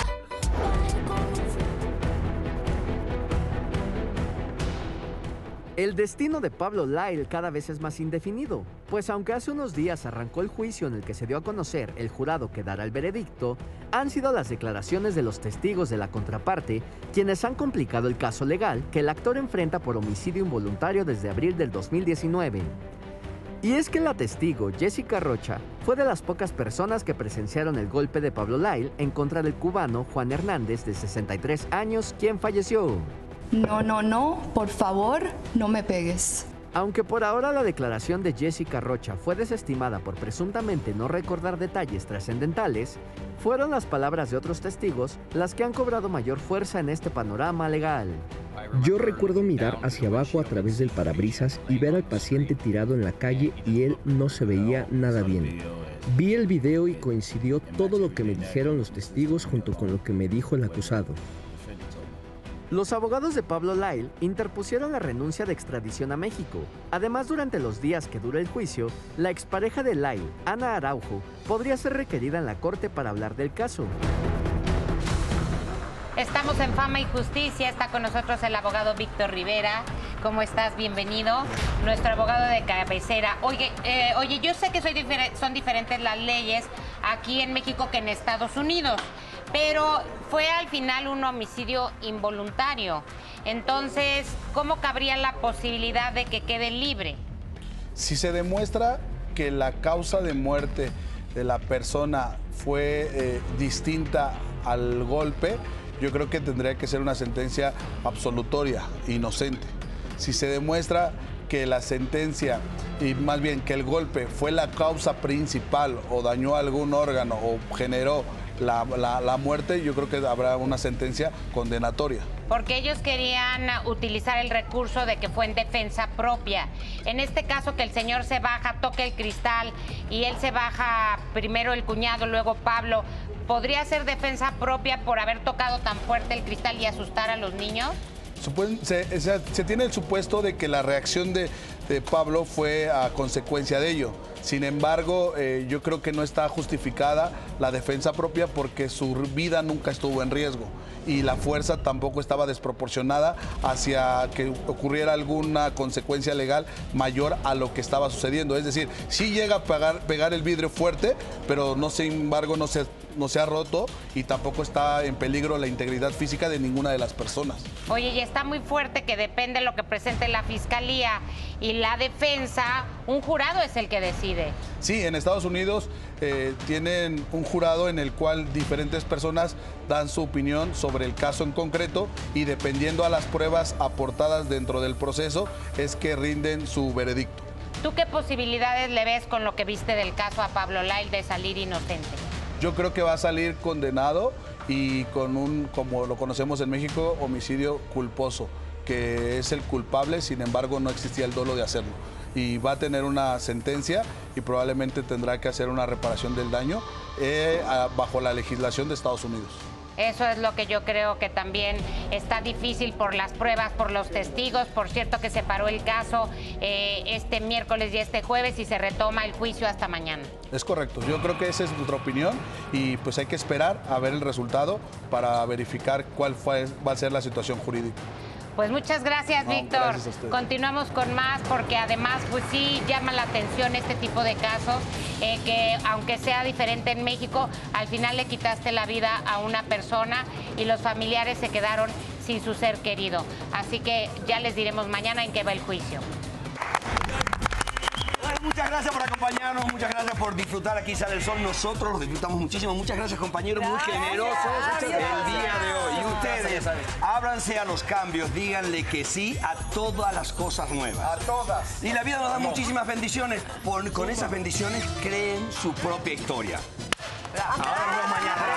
El destino de Pablo Lyle cada vez es más indefinido, pues aunque hace unos días arrancó el juicio en el que se dio a conocer el jurado que dará el veredicto, han sido las declaraciones de los testigos de la contraparte quienes han complicado el caso legal que el actor enfrenta por homicidio involuntario desde abril del 2019. Y es que la testigo, Jessica Rocha, fue de las pocas personas que presenciaron el golpe de Pablo Lyle en contra del cubano Juan Hernández, de 63 años, quien falleció. No, por favor, no me pegues. Aunque por ahora la declaración de Jessica Rocha fue desestimada por presuntamente no recordar detalles trascendentales, fueron las palabras de otros testigos las que han cobrado mayor fuerza en este panorama legal. Yo recuerdo mirar hacia abajo a través del parabrisas y ver al paciente tirado en la calle y él no se veía nada bien. Vi el video y coincidió todo lo que me dijeron los testigos junto con lo que me dijo el acusado. Los abogados de Pablo Lyle interpusieron la renuncia de extradición a México. Además, durante los días que dura el juicio, la expareja de Lyle, Ana Araujo, podría ser requerida en la corte para hablar del caso. Estamos en Fama y Justicia, está con nosotros el abogado Víctor Rivera. ¿Cómo estás? Bienvenido. Nuestro abogado de cabecera. Oye, yo sé que son diferentes las leyes aquí en México que en Estados Unidos, pero fue al final un homicidio involuntario. Entonces, ¿cómo cabría la posibilidad de que quede libre? Si se demuestra que la causa de muerte de la persona fue distinta al golpe, yo creo que tendría que ser una sentencia absolutoria, inocente. Si se demuestra que la sentencia, y más bien que el golpe fue la causa principal o dañó algún órgano o generó la muerte, yo creo que habrá una sentencia condenatoria. Porque ellos querían utilizar el recurso de que fue en defensa propia. En este caso que el señor se baja, toca el cristal y él se baja primero el cuñado, luego Pablo, ¿podría ser defensa propia por haber tocado tan fuerte el cristal y asustar a los niños? Se tiene el supuesto de que la reacción de Pablo fue a consecuencia de ello. Sin embargo, yo creo que no está justificada la defensa propia porque su vida nunca estuvo en riesgo y la fuerza tampoco estaba desproporcionada hacia que ocurriera alguna consecuencia legal mayor a lo que estaba sucediendo. Es decir, sí llega a pegar el vidrio fuerte, pero no, sin embargo no se ha roto y tampoco está en peligro la integridad física de ninguna de las personas. Oye, y está muy fuerte que depende de lo que presente la fiscalía y y la defensa, un jurado es el que decide. Sí, en Estados Unidos tienen un jurado en el cual diferentes personas dan su opinión sobre el caso en concreto y dependiendo a las pruebas aportadas dentro del proceso es que rinden su veredicto. ¿Tú qué posibilidades le ves con lo que viste del caso a Pablo Lyle de salir inocente? Yo creo que va a salir condenado y con un, como lo conocemos en México, homicidio culposo, que es el culpable, sin embargo no existía el dolo de hacerlo. Y va a tener una sentencia y probablemente tendrá que hacer una reparación del daño bajo la legislación de Estados Unidos. Eso es lo que yo creo que también está difícil por las pruebas, por los testigos. Por cierto que se paró el caso este miércoles y este jueves y se retoma el juicio hasta mañana. Es correcto, yo creo que esa es nuestra opinión y pues hay que esperar a ver el resultado para verificar cuál va a ser la situación jurídica. Pues muchas gracias, Víctor. Gracias a usted. Continuamos con más porque además, pues sí, llama la atención este tipo de casos, que aunque sea diferente en México, al final le quitaste la vida a una persona y los familiares se quedaron sin su ser querido. Así que ya les diremos mañana en qué va el juicio. Muchas gracias por acompañarnos, muchas gracias por disfrutar Aquí Sale el Sol. Nosotros lo disfrutamos muchísimo. Muchas gracias, compañeros, muy generosos el día de hoy. Y ustedes, ábranse a los cambios, díganle que sí a todas las cosas nuevas. A todas. Y la vida nos da muchísimas bendiciones. Con esas bendiciones creen su propia historia. Ahora nos vemos mañana.